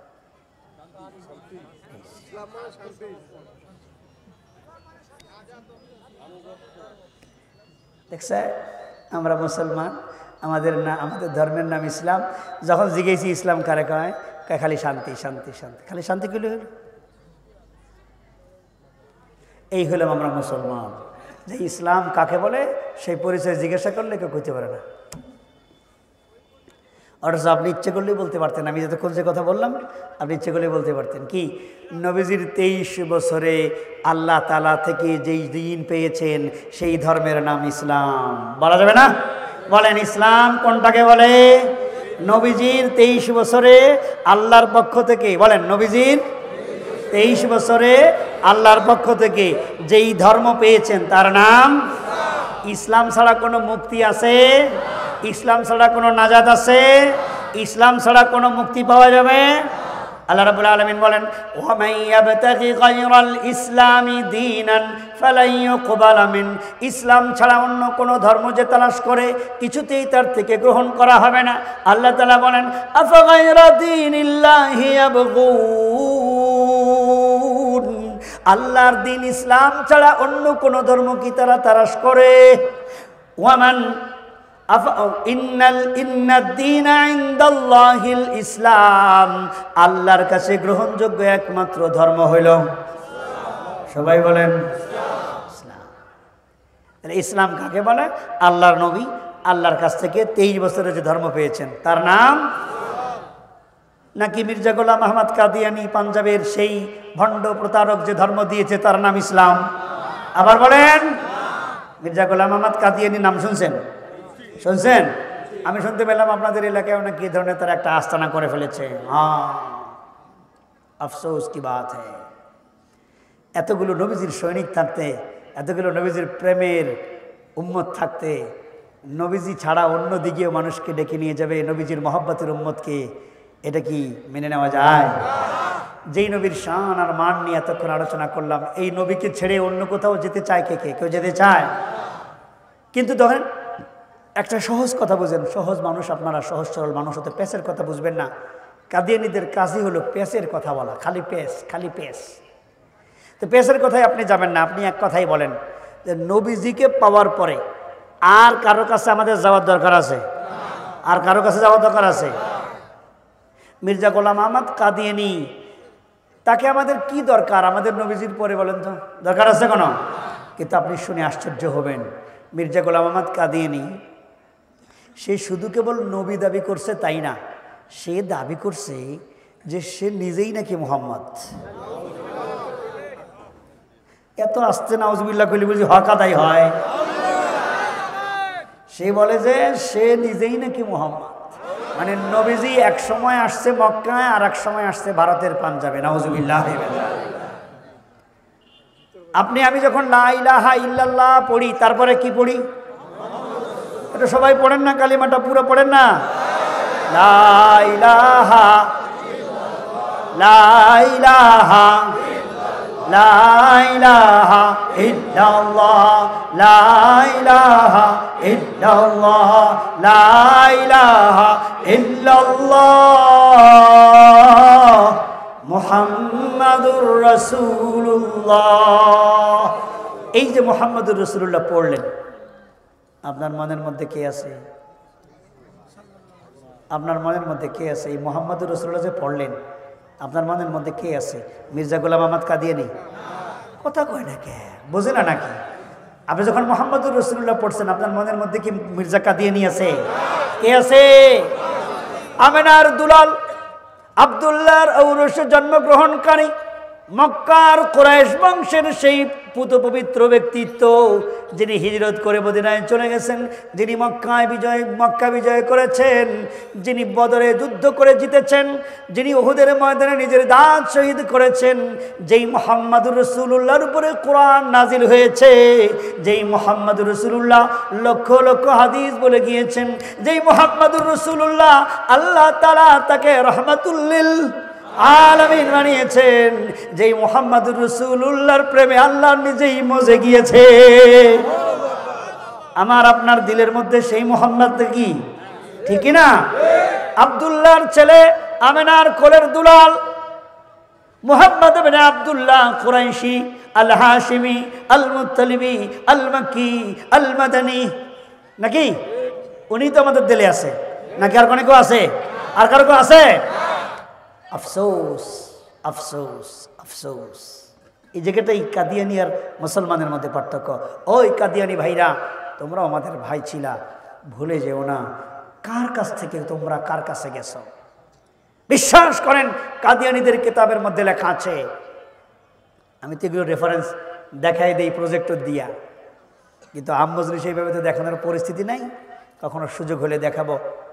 দেখছে, আমরা মুসলমান, আমাদের না, আমাদের ধর্মের নাম ইসলাম। যখন জিজ্ঞেসি ইসলাম কারে কয়, কয় খালি শান্তি শান্তি শান্তি, খালি শান্তি কিলো হলো। এই হলাম আমরা মুসলমান। যে ইসলাম কাকে বলে সেই পরিচয় জিজ্ঞাসা করলে কেউ কইতে পারে না। অথচ আপনি ইচ্ছে করলেই বলতে পারতেন, আমি যতক্ষণ যে কথা বললাম আপনি ইচ্ছে করলেই বলতে পারতেন কি, নবীজির তেইশ বছরে আল্লাহ তাআলা থেকে যেই দিন পেয়েছেন সেই ধর্মের নাম ইসলাম। বলা যাবে না? বলেন ইসলাম কোনটাকে বলে? নবীজির তেইশ বছরে আল্লাহর পক্ষ থেকে, বলেন নবীজির তেইশ বছরে আল্লাহর পক্ষ থেকে যেই ধর্ম পেয়েছেন তার নাম ইসলাম। ছাড়া কোনো মুক্তি আছে? ইসলাম ছাড়া কোনো নাজাত আছে? ইসলাম ছাড়া কোনো মুক্তি পাওয়া যাবে? আল্লাহ রাব্বুল আলামিন বলেন, ওয়া মান ইয়াবতাগি গায়রাল ইসলামি দীনান ফালান ইউকবালা মিন। ইসলাম ছাড়া অন্য কোনো ধর্ম যে তালাশ করে কিছুতেই তার থেকে গ্রহণ করা হবে না। আল্লাহ তাআলা বলেন, আফা গায়রা দীনিল্লাহি ইয়াবগুন। আল্লাহর দ্বীন ইসলাম ছাড়া অন্য কোনো ধর্ম কি তারা তালাশ করে? ওয়ামান ইসলাম, আল্লাহর কাছে গ্রহণযোগ্য একমাত্র ধর্ম হইল, সবাই বলেন ইসলাম। ইসলাম কাকে বলে? আল্লাহর নবী আল্লাহর কাছ থেকে তেইশ বছরে যে ধর্ম পেয়েছেন তার নাম, নাকি মির্জা গোলাম আহমদ কাদিয়ানি পাঞ্জাবের সেই ভণ্ড প্রতারক যে ধর্ম দিয়েছে তার নাম ইসলাম? আবার বলেন, মির্জা গোলাম আহমদ কাদিয়ানি নাম শুনছেন? শুনছেন? আমি শুনতে পেলাম আপনাদের এলাকায় অনেক কি ধরনের তারা একটা আস্তানা করে ফেলেছে। হ্যাঁ, আফসোস কি বাত হ্যায়। এতগুলো নবীজির সৈনিক থাকতে, এতগুলো নবীজির প্রেমের উম্মত থাকতে, নবীজি ছাড়া অন্য দিকেও মানুষকে ডেকে নিয়ে যাবে নবীজির মহব্বতের উম্মতকে, এটা কি মেনে নেওয়া যায়? যেই নবীর শান আর মান নিয়ে এতক্ষণ আলোচনা করলাম, এই নবীকে ছেড়ে অন্য কোথাও যেতে চায় কে? কে কেউ যেতে চায়? কিন্তু ধরেন একটা সহজ কথা বুঝেন, সহজ মানুষ আপনারা, সহজ সরল মানুষ হতে পেসের কথা বুঝবেন না। কাদিয়ানীদের কাজই হলো পেসের কথা বলা, খালি পেস, খালি পেস। তো পেসের কথায় আপনি যাবেন না, আপনি এক কথাই বলেন যে নবীজিকে পাওয়ার পরে আর কারো কাছে আমাদের যাওয়ার দরকার আছে? আর কারো কাছে যাওয়ার দরকার আছে? মির্জা গোলাম আহমদ কাদিয়ানী, তাকে আমাদের কি দরকার আমাদের নবীজির পরে, বলেন তো দরকার আছে কোনো? কিন্তু আপনি শুনে আশ্চর্য হবেন, মির্জা গোলাম আহমদ কাদিয়ানী সে শুধু কেবল নবী দাবি করছে তাই না, সে দাবি করছে যে সে নিজেই নাকি মুহাম্মদ। এত আস্তে নাউজুবিল্লাহ কইলে বুঝি হক আদায় হয়? সে বলে যে সে নিজেই নাকি মুহাম্মদ। মানে নবীজি এক সময় আসছে মক্কায় আর এক সময় আসছে ভারতের পাঞ্জাবে। নাউজুবিল্লাহ। আপনি আমি যখন লা ইলাহা ইল্লাল্লাহ পড়ি, তারপরে কি পড়ি? এটা সবাই পড়েন না? কালিমাটা পুরো পড়েন না? লা ইলাহা, লা ইলাহা, লা ইলাহা ইল্লাল্লাহ, লা ইলাহা ইল্লাল্লাহ, লা ইলাহা ইল্লাল্লাহ মুহাম্মাদুর রাসূলুল্লাহ। এই যে মুহাম্মাদুর রাসূলুল্লাহ পড়লেন, আপনার মনের মধ্যে কে আছে? আপনার মনের মধ্যে কে আছে? এই মুহাম্মাদুর রাসূলুল্লাহ যে পড়লেন, আপনার মনের মধ্যে কে আছে? মির্জা গোলাম আহমদ কাদিয়ানী? কথা কয় না কে? বোঝে না নাকি? আপনি যখন মুহাম্মাদুর রাসূলুল্লাহ পড়ছেন, আপনার মনের মধ্যে কি মির্জা কাদিয়ানী আছে? কে আছে? আমেনার দুলাল আব্দুল্লাহর ঔরসে জন্মগ্রহণকারী মক্কার কুরাইশ বংশের সেই পুত পবিত্র ব্যক্তিত্ব, যিনি হিজরত করে মদিনায় চলে গেছেন, যিনি মক্কায় বিজয় মক্কা বিজয় করেছেন, যিনি বদরে যুদ্ধ করে জিতেছেন, যিনি উহুদের ময়দানে নিজের দাঁত শহীদ করেছেন, যেই মুহাম্মদুর রাসূলুল্লাহর উপরে কোরআন নাজিল হয়েছে, যেই মুহাম্মদুর রাসূলুল্লাহ লক্ষ লক্ষ হাদিস বলে গিয়েছেন, যেই মুহাম্মদুর রাসূলুল্লাহ আল্লাহ তাআলা তাকে রহমাতুল লিল আলামিন বানিয়েছেন, যেই মুহাম্মদুর রাসূলুল্লাহর প্রেমে আল্লাহ নিজেই মজে গিয়েছে। আমার আপনার দিলের মধ্যে সেই মুহাম্মদ কি ঠিক না? আব্দুল্লাহর ছেলে, আমেনার কোলের দুলাল, মুহাম্মদ ইবনে আব্দুল্লাহ কুরাইশি আল হাশিমি আল মুত্তালিবি আল মাক্কি আল মাদানী, নাকি উনি তো আমাদের দিলে আছে, নাকি আর কোনো কেউ আছে? আর কারো কেউ আছে? আফসোস আফসোস আফসোস। এই জায়গাটাই কাদিয়ানি আর মুসলমানের মধ্যে পার্থক্য। ওই কাদিয়ানি ভাইরা, তোমরা আমাদের ভাই ছিলা, ভুলে যেও না কার কাছ থেকে তোমরা কার কাছে গেছো। বিশ্বাস করেন কাদিয়ানিদের কিতাবের মধ্যে লেখা আছে, আমি তো এগুলো রেফারেন্স দেখাই দেই প্রজেক্টর দিয়া, কিন্তু আম্মজলি সেইভাবে তো দেখানোর পরিস্থিতি নাই, কখনো সুযোগ হলে দেখাবো।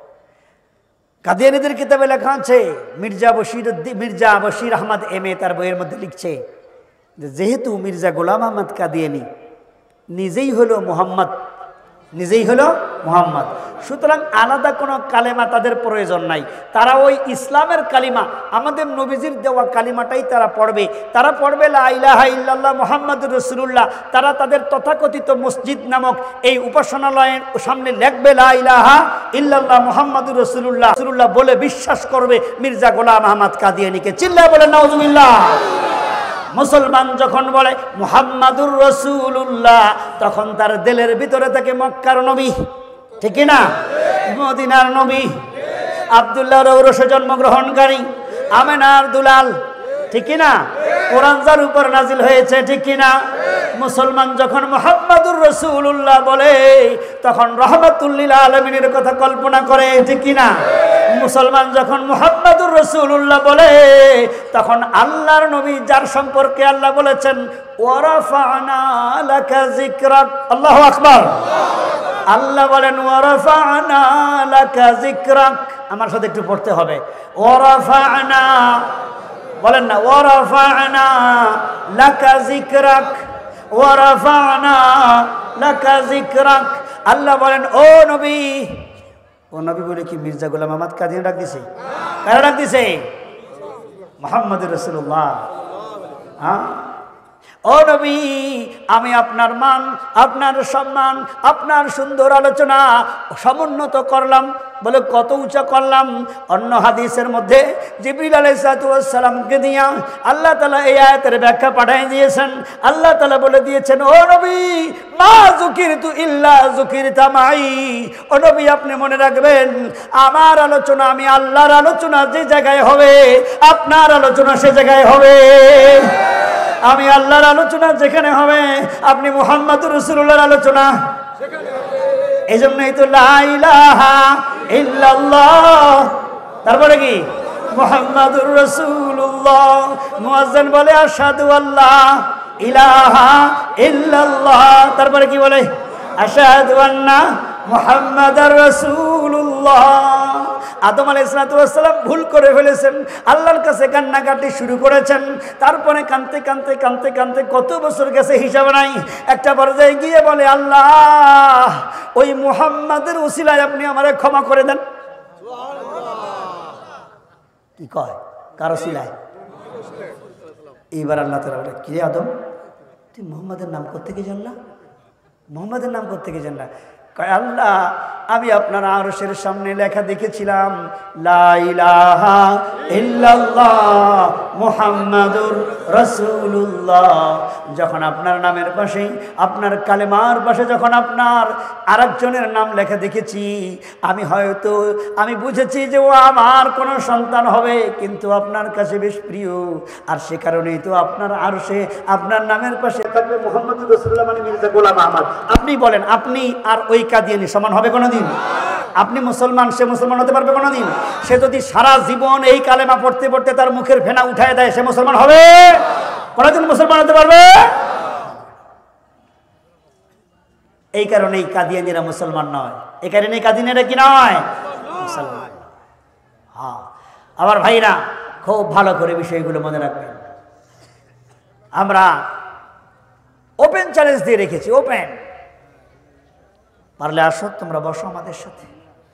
কাদিয়ানিদের কিতাবে লেখা আছে, মির্জা বশির মির্জা বশির আহমদ এম এ তার বইয়ের মধ্যে লিখছে যে যেহেতু মির্জা গোলাম আহমদ কাদিয়ানি নিজেই হলো মুহাম্মদ, নিজেই হলো মুহাম্মদ, সুতরাং আলাদা কোনো কালেমা তাদের প্রয়োজন নাই। তারা ওই ইসলামের কালিমা, আমাদের নবীজির দেওয়া কালিমাটাই তারা পড়বে। তারা পড়বে লা ইলাহা ইল্লাল্লাহ মুহাম্মাদুর রাসূলুল্লাহ। তারা তাদের তথাকথিত মসজিদ নামক এই উপাসনালয়ের সামনে লিখবে লা ইলাহা ইল্লাল্লাহ মুহাম্মাদুর রাসূলুল্লাহ রাসূলুল্লাহ বলে বিশ্বাস করবে মির্জা গোলাম আহমদ কাদিয়ানিকে। চিল্লায় বলে নাউজুবিল্লাহ। মুসলমান যখন বলে মুহাম্মাদুর রাসূলুল্লাহ, তখন তার দিলের ভিতরে থাকে মক্কার নবী, ঠিক না? মদিনার নবী, আব্দুল্লাহর ঔরসে জন্মগ্রহণকারী, আমেনার দুলাল, ঠিক না? কোরআন যার উপর নাজিল হয়েছে, ঠিক না? মুসলমান যখন মুহাম্মাদুর রাসূলুল্লাহ বলে, তখন রাহমাতুল লিল আলামিনের কথা কল্পনা করে, ঠিক না? মুসলমান যখন মুহাম্মাদুর রাসূলুল্লাহ বলে, তখন আল্লাহর নবী যার সম্পর্কে আল্লাহ বলেছেন ওয়া রাফা'না লাকা যিকরাক, আল্লাহু আকবার। আল্লাহ বলেন ওয়া রাফা'না লাকা যিকরাক, আমার সাথে একটু পড়তে হবে, ওয়া রাফা'না, বলেন না ওয়া রাফা'না লাকা যিকরাক, ওয়া রাফা'না লাকা যিকরাক। আল্লাহ বলেন ও নবী, ও নবী বলে কি মির্জা গোলাম আহমদ কাদিয়ানি ডাক দিছে? কারা ডাক দিছে? মুহাম্মদুর রাসূলুল্লাহ। হ্যাঁ, ও নবী, আমি আপনার মান, আপনার সম্মান, আপনার সুন্দর আলোচনা সমুন্নত করলাম। বলে কত উঁচা করলাম? অন্য হাদিসের মধ্যে জিবরিল আলাইহিস সালামকে দিয়া আল্লাহ তাআলা এই আয়াতের ব্যাখ্যা পাঠিয়ে দিয়েছেন। আল্লাহ তাআলা বলে দিয়েছেন ও নবী, মা যুকিরতু ইল্লা যুকিরতা মাই। ও নবী, আপনি মনে রাখবেন আমার আলোচনা, আমি আল্লাহর আলোচনা যে জায়গায় হবে, আপনার আলোচনা সে জায়গায় হবে। আমি আল্লাহর আলোচনা যেখানে হবে, আপনি মুহাম্মাদুর রাসূলুল্লাহর আলোচনা সেখানে হবে। এই জন্যই তো লা ইলাহা ইল্লাল্লাহ, তারপরে কি মুহাম্মাদুর রাসূলুল্লাহ। মুয়াজ্জিন বলে আশহাদু আল্লা ইলাহা ইল্লাল্লাহ, তারপরে কি বলে আশহাদু আন্না মুহাম্মাদার রাসূলুল্লাহ। আদম আলাইহিস সালাম ভুল করে ফেলেছেন, আল্লাহর কাছে কান্নাকাটি শুরু করেছেন। তারপরে কানতে কানতে কানতে কানতে কত বছর গেছে হিসাব নাই। একটা পর্যায়ে গিয়ে বলে আল্লাহ, ওই মুহাম্মাদের উসিলায় আপনি আমারে ক্ষমা করে দেন। কি কয়? কার উসিলায়? এইবার আল্লাহ তাআলা বলে, কি রে আদম, তুই মুহাম্মাদের নাম কোত্থেকে জানলা? মুহাম্মাদের নাম কোত্থেকে জানলা? কয় আল্লাহ, আমি আপনার আরশের সামনে লেখা দেখেছিলাম লা ইলাহা ইল্লাল্লাহ মুহাম্মাদুর রাসূলুল্লাহ। যখন আপনার নামের পাশে, আপনার কালেমার পাশে যখন আপনার আরেকজনের নাম লেখা দেখেছি, আমি হয়তো আমি বুঝেছি যে ও আমার কোনো সন্তান হবে, কিন্তু আপনার কাছে বেশ প্রিয়, আর সে কারণেই তো আপনার আরশে আপনার নামের পাশে থাকবে মুহাম্মাদুর রাসূলুল্লাহ মানে মির্জা গোলাম আহমদ। আপনি বলেন, আপনি আর ওই কাদিয়ানি সমান হবে কোনোদিন? আপনি মুসলমান, সে মুসলমান হতে পারবে কোনোদিন? সে যদি সারা জীবন এই কালেমা পড়তে পড়তে তার মুখের ফেনা উঠায় দেয়, সে মুসলমান হবে? কোনোদিন মুসলমান হতে পারবে? এই কারণেই কাদিয়ানীরা মুসলমান নয়, এই কারণেই কাদিয়ানীরা কি নয়? মুসলমান। হ্যাঁ, আবার ভাইরা খুব ভালো করে বিষয়গুলো মনে রাখবেন। আমরা ওপেন চ্যালেঞ্জ দিয়ে রেখেছি, ওপেন। পারলে আসো, তোমরা বসো আমাদের সাথে।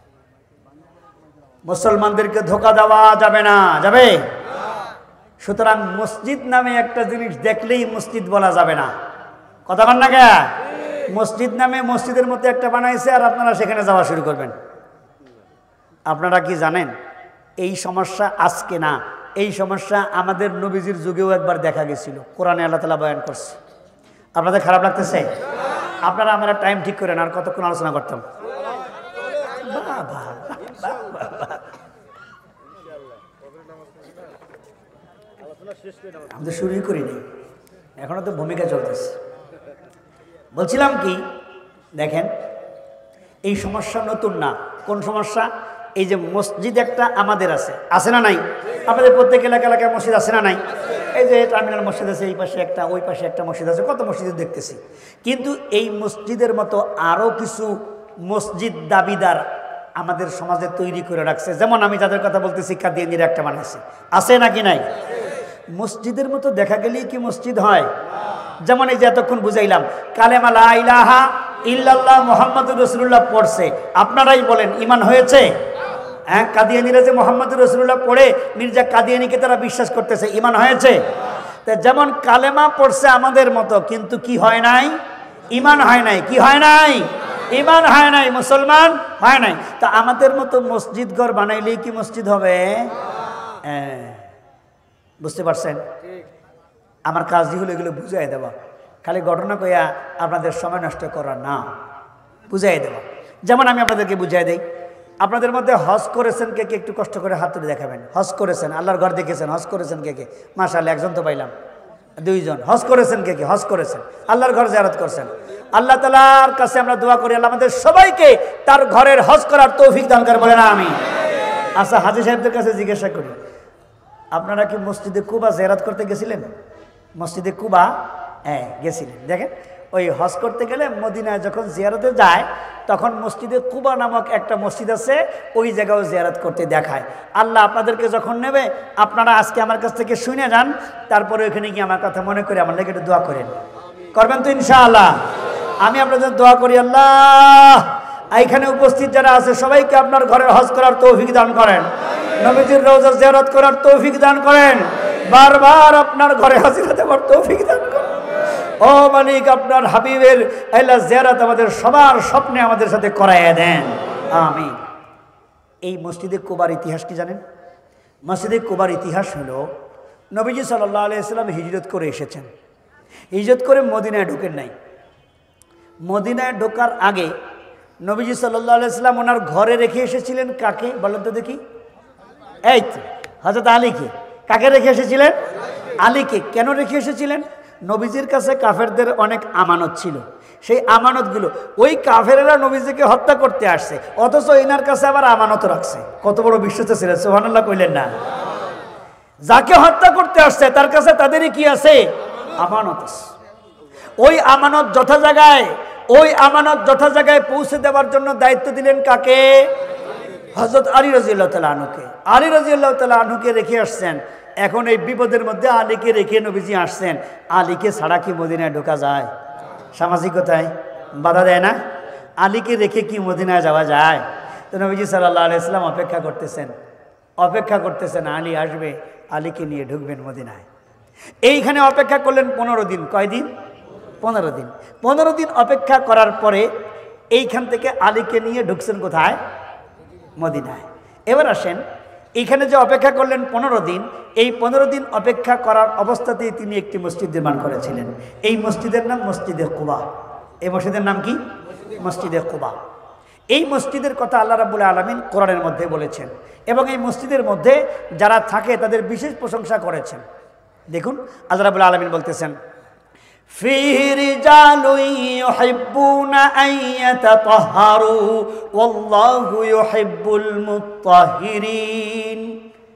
মুসলমানদেরকে ধোকা দেওয়া যাবে না, যাবে? সুতরাং মসজিদ নামে একটা জিনিস দেখলেই মসজিদ বলা যাবে না। কথা বল না কে? মসজিদ নামে মসজিদের মধ্যে একটা বানাইছে আর আপনারা সেখানে যাওয়া শুরু করবেন। আপনারা কি জানেন এই সমস্যা আজকে না, এই সমস্যা আমাদের নবীজির যুগেও একবার দেখা গেছিল। কোরআনে আল্লাহ তাআলা বয়ান করছে। আপনাদের খারাপ লাগতেছে? আপনারা আমরা টাইম ঠিক করেন, আর কতক্ষণ আলোচনা করতাম। আমি তো শুরুই করিনি, এখনো তো ভূমিকা চলতেছে। বলছিলাম কি, দেখেন এই সমস্যা নতুন না। কোন সমস্যা? এই যে মসজিদ একটা আমাদের আছে, আছে না নাই? আমাদের প্রত্যেক এলাকা এলাকায় মসজিদ আছে না নাই? এই যে টার্মিনাল মসজিদ আছে, এই পাশে একটা, ওই পাশে একটা মসজিদ আছে, কত মসজিদ দেখতেছি। কিন্তু এই মসজিদের মতো আরও কিছু মসজিদ দাবিদার আমাদের সমাজে তৈরি করে রাখছে। যেমন আমি যাদের কথা বলতেছি, কাদিয়ানীরা একটা বানাইছে, আছে নাকি নাই? মসজিদের মতো দেখা গেলেই কি মসজিদ হয়? যেমন এই যে এতক্ষণ বুঝাইলাম, কালেমা লা ইলাহা ইল্লাল্লাহ মুহাম্মাদুর রাসূলুল্লাহ পড়ছে, আপনারাই বলেন ঈমান হয়েছে? হ্যাঁ, কাদিয়ানীরা যে মুহাম্মাদুর রাসূলুল্লাহ পড়ে মির্জা কাদিয়ানীকে তারা বিশ্বাস করতেছে, ঈমান হয়েছে? তা যেমন কালেমা পড়ছে আমাদের মতো, কিন্তু কি হয় নাই? ঈমান হয় নাই। কি হয় নাই? ঈমান হয় নাই, মুসলমান হয় নাই। তা আমাদের মতো মসজিদ ঘর বানাইলেই কি মসজিদ হবে? হ্যাঁ, বুঝতে পারছেন? আমার কাজই হলো এগুলো বুঝাই দেওয়া, খালি ঘটনা কইয়া আপনাদের সময় নষ্ট করা না, বুঝাই দেওয়া। যেমন আমি আপনাদেরকে বুঝাই দেই, আপনাদের মধ্যে হজ করেছেন কে কে? একটু কষ্ট করে হাত তুলে দেখাবেন। হজ করেছেন, আল্লাহর ঘর দেখেছেন, হজ করেছেন কে কে? মাশাআল্লাহ, একজন তো পাইলাম, দুইজন। হজ করেছেন কে কে? হজ করেছেন, আল্লাহর ঘর জিয়ারত করছেন। আল্লাহ তাআলার কাছে আমরা দোয়া করি, আল্লাহ আমাদের সবাইকে তার ঘরের হজ করার তৌফিক দান করে, বলেন আমিন। আচ্ছা, হাজী সাহেবদের কাছে জিজ্ঞাসা করি, আপনারা কি মসজিদে কুবা জিয়ারত করতে গেছিলেন? মসজিদে কুবা হ্যাঁ গেছিলেন। দেখেন, ওই হজ করতে গেলে মদিনায় যখন জিয়ারতে যায়, তখন মসজিদে কুবা নামক একটা মসজিদ আছে, ওই জায়গাও জিয়ারত করতে দেখায়। আল্লাহ আপনাদেরকে যখন নেবে, আপনারা আজকে আমার কাছ থেকে শুনে যান, তারপরে ওইখানে গিয়ে আমার কথা মনে করে আমার লেগে একটু দোয়া করেন। করবেন তো ইনশাআল্লাহ? আমি আপনাদের দোয়া করি, আল্লাহ এইখানে উপস্থিত যারা আছে সবাইকে আপনার ঘরের হজ করার তৌফিক দান করেন, নবীজির রওজা জিয়ারত করার তৌফিক দান করেন, বারবার আপনার ঘরে হাজিরা দেওয়ার তৌফিক দান করেন। ও মালিক, আপনার হাবিবের আল্লাহ জিয়ারত আমাদের সবার স্বপ্নে আমাদের সাথে করাইয়া দেন, আমিন। এই মসজিদে কুবার ইতিহাস কি জানেন? মসজিদে কুবার ইতিহাস হলো, নবীজি সাল্লাল্লাহু আলাইহি সাল্লাম হিজরত করে এসেছেন। হিজরত করে মদিনায় ঢোকেন নাই। মদিনায় ঢোকার আগে নবীজি সাল্লাল্লাহু আলাইহি সাল্লাম ওনার ঘরে রেখে এসেছিলেন কাকে বলেন তো দেখি? এই তো হযরত আলীকে। কাকে রেখে এসেছিলেন? আলীকে। কেন রেখে এসেছিলেন? নবীজির কাছে কাফেরদের অনেক আমানত ছিল, সেই আমানতগুলো ওই কাফেরেরা নবীজিকে হত্যা করতে আসছে, অথচ এনার কাছে আবার আমানত রাখছে। কত বড় বিশ্বস্ত ছিলেন, সুবহানাল্লাহ কইলেন না? যাকে হত্যা করতে আসছে তার কাছে তাদেরই কি আছে? আমানত আছে। ওই আমানত যথা জায়গায় ওই আমানত যথা জায়গায় পৌঁছে দেওয়ার জন্য দায়িত্ব দিলেন কাকে? হযরত আলী রাদিয়াল্লাহু তাআলা আনহুকে। আলী রাদিয়াল্লাহু তাআলা আনহুকে রেখে আসছেন। এখন এই বিপদের মধ্যে আলীকে রেখে নবীজি আসছেন। আলীকে ছাড়া কি মদিনায় ঢোকা যায়? সামাজিকতায় বাধা দেয় না? আলীকে রেখে কি মদিনায় যাওয়া যায়? তো নবীজি সাল্লাল্লাহু আলাইহি সাল্লাম অপেক্ষা করতেছেন, অপেক্ষা করতেছেন আলী আসবে, আলীকে নিয়ে ঢুকবেন মদিনায়। এইখানে অপেক্ষা করলেন পনেরো দিন। কয়দিন? পনেরো দিন। পনেরো দিন অপেক্ষা করার পরে এইখান থেকে আলীকে নিয়ে ঢুকছেন কোথায়? মদিনায়। এবার আসেন, এইখানে যে অপেক্ষা করলেন পনেরো দিন, এই পনেরো দিন অপেক্ষা করার অবস্থাতেই তিনি একটি মসজিদ নির্মাণ করেছিলেন। এই মসজিদের নাম মসজিদে কুবা। এই মসজিদের নাম কি? মসজিদে কুবা। এই মসজিদের কথা আল্লাহ রাব্বুল আলামিন কোরআনের মধ্যে বলেছেন, এবং এই মসজিদের মধ্যে যারা থাকে তাদের বিশেষ প্রশংসা করেছেন। দেখুন, আল্লাহ রাব্বুল আলামিন বলতেছেন, ফীহি রিজালুন ইউহিব্বুনা আন ইয়াতাতাহহারু ওয়াল্লাহু ইউহিব্বুল মুত্তাহহিরিন।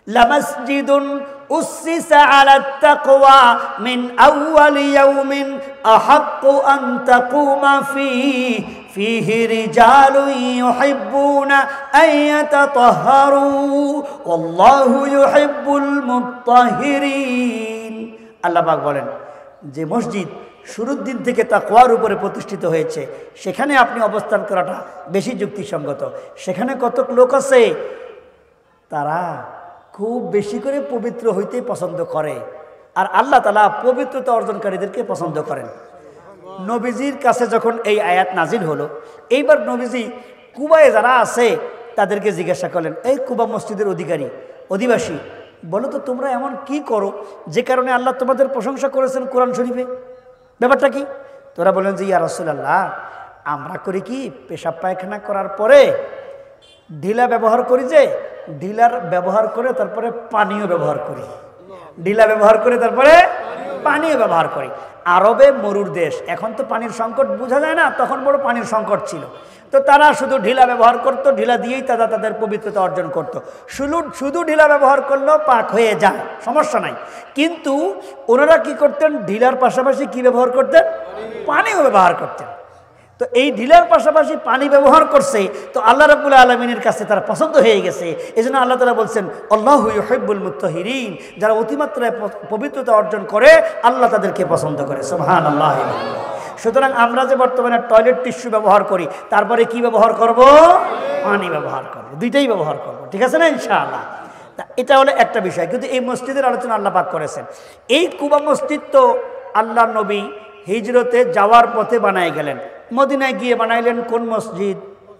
লামাসজিদুন উসসিসা আলাত তাকওয়া মিন আউওয়ালি ইয়াউমিন আহাক্কু আন তাকুমা ফীহি ফীহি রিজালুন ইউহিব্বুনা আন ইয়াতাতাহহারু ওয়াল্লাহু ইউহিব্বুল মুত্তাহহিরিন। আল্লাহ পাক বলেন যে মসজিদ শুরুর দিন থেকে তাকওয়ার উপরে প্রতিষ্ঠিত হয়েছে, সেখানে আপনি অবস্থান করাটা বেশি যুক্তিসঙ্গত। সেখানে কত লোক আছে তারা খুব বেশি করে পবিত্র হইতে পছন্দ করে, আর আল্লাহ তাআলা পবিত্রতা অর্জনকারীদেরকে পছন্দ করেন। নবীজির কাছে যখন এই আয়াত নাজিল হলো, এইবার নবীজি কুবায় যারা আছে তাদেরকে জিজ্ঞাসা করলেন, এই কুবা মসজিদের অধিকারী অধিবাসী, বলো তো তোমরা এমন কি করো যে কারণে আল্লাহ তোমাদের প্রশংসা করেছেন কোরআন শরীফে, ব্যাপারটা কি? তোরা বলেন যে ইয়া রাসূলুল্লাহ, আমরা করি কি পেশাব পায়খানা করার পরে ঢিলা ব্যবহার করি, যে ঢিলার ব্যবহার করে তারপরে পানীয় ব্যবহার করি, ঢিলা ব্যবহার করে তারপরে পানীয় ব্যবহার করি। আরবে মরুর দেশ, এখন তো পানির সংকট বোঝা যায় না, তখন বড় পানির সংকট ছিল, তো তারা শুধু ঢিলা ব্যবহার করত, ঢিলা দিয়েই তারা তাদের পবিত্রতা অর্জন করত। শুধু শুধু ঢিলা ব্যবহার করলেও পাক হয়ে যায়, সমস্যা নাই। কিন্তু ওনারা কি করতেন, ঢিলার পাশাপাশি কি ব্যবহার করতেন? পানিও ব্যবহার করতেন। তো এই ঢিলার পাশাপাশি পানি ব্যবহার করছে, তো আল্লাহ রাব্বুল আলামিনের কাছে তারা পছন্দ হয়ে গেছে। এই জন্য আল্লাহ তাআলা বলছেন আল্লাহু ইউহিব্বুল মুত্তাহহিরিন, যারা অতিমাত্রায় পবিত্রতা অর্জন করে আল্লাহ তাদেরকে পছন্দ করে। সুবহানাল্লাহ। সুতরাং আমরা যে বর্তমানে টয়লেট টিস্যু ব্যবহার করি, তারপরে কি ব্যবহার করব? পানি ব্যবহার করব, দুইটাই ব্যবহার করব, ঠিক আছে না ইনশাআল্লাহ। এটা হলো একটা বিষয়। কিন্তু এই মসজিদের আলোচনা আল্লাহ পাক করেছেন। এই কুবা মসজিদ তো আল্লাহ নবী হিজরতে যাওয়ার পথে বানায় গেলেন, মদিনায় গিয়ে বানাইলেন কোন মসজিদ?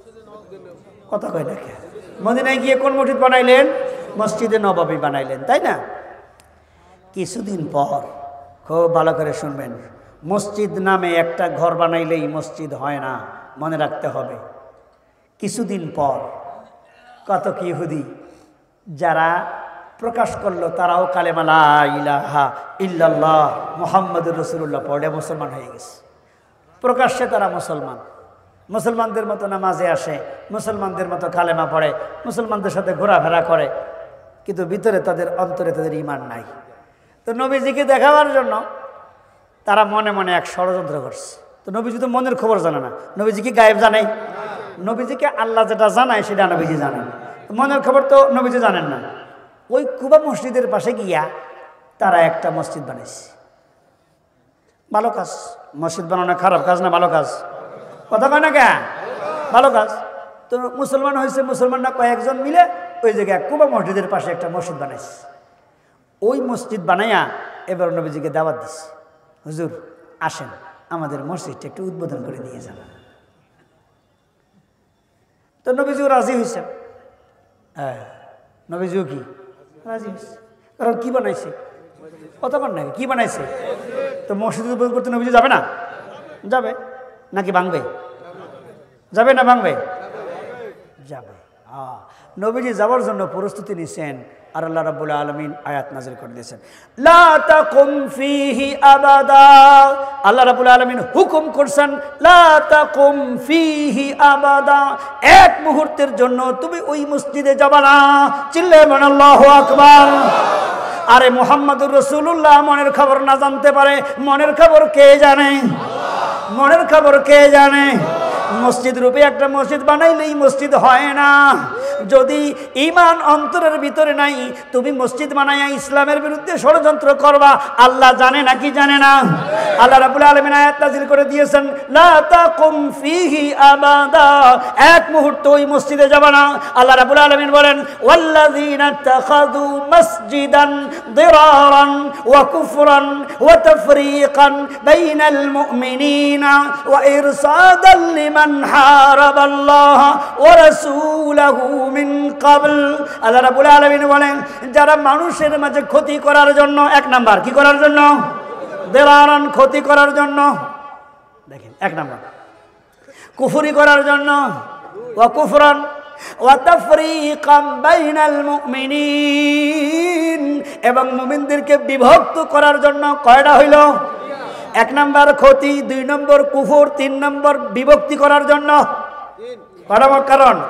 কথা কয় দেখে, মদিনায় গিয়ে কোন মসজিদ বানাইলেন? মসজিদে নববী বানাইলেন, তাই না? কিছুদিন পর, খুব ভালো করে শুনবেন, মসজিদ নামে একটা ঘর বানাইলেই মসজিদ হয় না, মনে রাখতে হবে। কিছুদিন পর কত কি ইহুদি যারা প্রকাশ করলো তারাও কালেমা লা ইলাহা ইল্লাল্লাহ মুহাম্মাদুর রাসূলুল্লাহ পড়ে মুসলমান হয়ে গেছে। প্রকাশ্যে তারা মুসলমান, মুসলমানদের মতো নামাজে আসে, মুসলমানদের মতো কালেমা পড়ে, মুসলমানদের সাথে ঘোরাফেরা করে, কিন্তু ভিতরে তাদের অন্তরে তাদের ঈমান নাই। তো নবীজিকে দেখাবার জন্য তারা মনে মনে এক ষড়যন্ত্র করছে। তো নবীজি তো মনের খবর জানে না, নবীজি কি গায়েব জানে? নবীজিকে আল্লাহ যেটা জানায় সেটা নবীজি জানেন, মনের খবর তো নবীজি জানেন না। ওই কুবা মসজিদের পাশে গিয়া তারা একটা মসজিদ বানাইছে। ভালো কাজ, মসজিদ বানানো খারাপ কাজ না, ভালো কাজ? কথা কয় না কে? ভালো কাজ। তো মুসলমান হয়েছে, মুসলমানরা কয়েকজন মিলে ওই জায়গায় কুবা মসজিদের পাশে একটা মসজিদ বানাইছে। ওই মসজিদ বানাইয়া এবার নবীজিকে দাওয়াত দিচ্ছে, হুজুর আসেন আমাদের মসজিদটা একটু উদ্বোধন করে দিয়ে যান। তো নবীজিও রাজি হয়েছেন। হ্যাঁ, নবীজিও কি রাজি হয়েছে, কারণ কি বানাইছে? কতক্ষণ নাকি কি বানাইছে? তো মসজিদ উদ্বোধন করতে নবীজি যাবে না? যাবে নাকি ভাঙবে? যাবে না ভাঙবে? যাবে। হ্যাঁ, নবীজি যাওয়ার জন্য প্রস্তুতি নিছেন, আর আল্লাহ রাব্বুল আলামিন আয়াত নাযিল করে দিয়েছেন, লা তাকুম ফীহি আবাদা। আল্লাহ রাব্বুল আলামিন হুকুম করছেন, লা তাকুম ফীহি আবাদা, এক মুহূর্তের জন্য তুমি ওই মসজিদে যাবা না। চিল্লায়ে বলেন আল্লাহু আকবার। আরে মুহাম্মাদুর রাসূলুল্লাহ মনের খবর না জানতে পারে, মনের খবর কে জানে? মনের খবর কে জানে? মসজিদ রূপে একটা মসজিদ বানাইলেই মসজিদ হয় না। যদি ঈমান অন্তরের ভিতরে নাই, তুমি মসজিদ বানাইয়া ইসলামের বিরুদ্ধে ষড়যন্ত্র করবা। আল্লাহ জানে নাকি জানে না? আল্লাহ রাব্বুল আলামিন আয়াত নাযিল করে দিয়েছেন, লা তাকুম ফীহি আবাদা, এক মুহূর্ত ওই মসজিদে যাবা না। আল্লাহ রাব্বুল আলামিন বলেন, ওয়াল্লাযীনা ইত্তাখাযু মাসজিদান দিরারান ওয়া কুফরান ওয়া তাফরীকান বাইনাল মুমিনিনা ওয়া ইরসাদাল লিমান হারাবাল্লাহ ওয়া রাসূলাহু মিন ক্বাবল। আল্লাহ রাব্বুল আলামিন বলেন, যারা মানুষের মাঝে ক্ষতি করার জন্য, এক নাম্বার কি করার জন্য? দিরারান, ক্ষতি করার জন্য। দেখেন এক নাম্বার কুফরি করার জন্য, ওয়া কুফরান ওয়া তাফরীকান বাইনাল মুমিনিন, এবং মুমিনদেরকে বিভক্ত করার জন্য। কয়টা হইল? এক নাম্বার ক্ষতি, দুই নম্বর কুফর, তিন নম্বর বিভক্তি করার জন্য। কারণ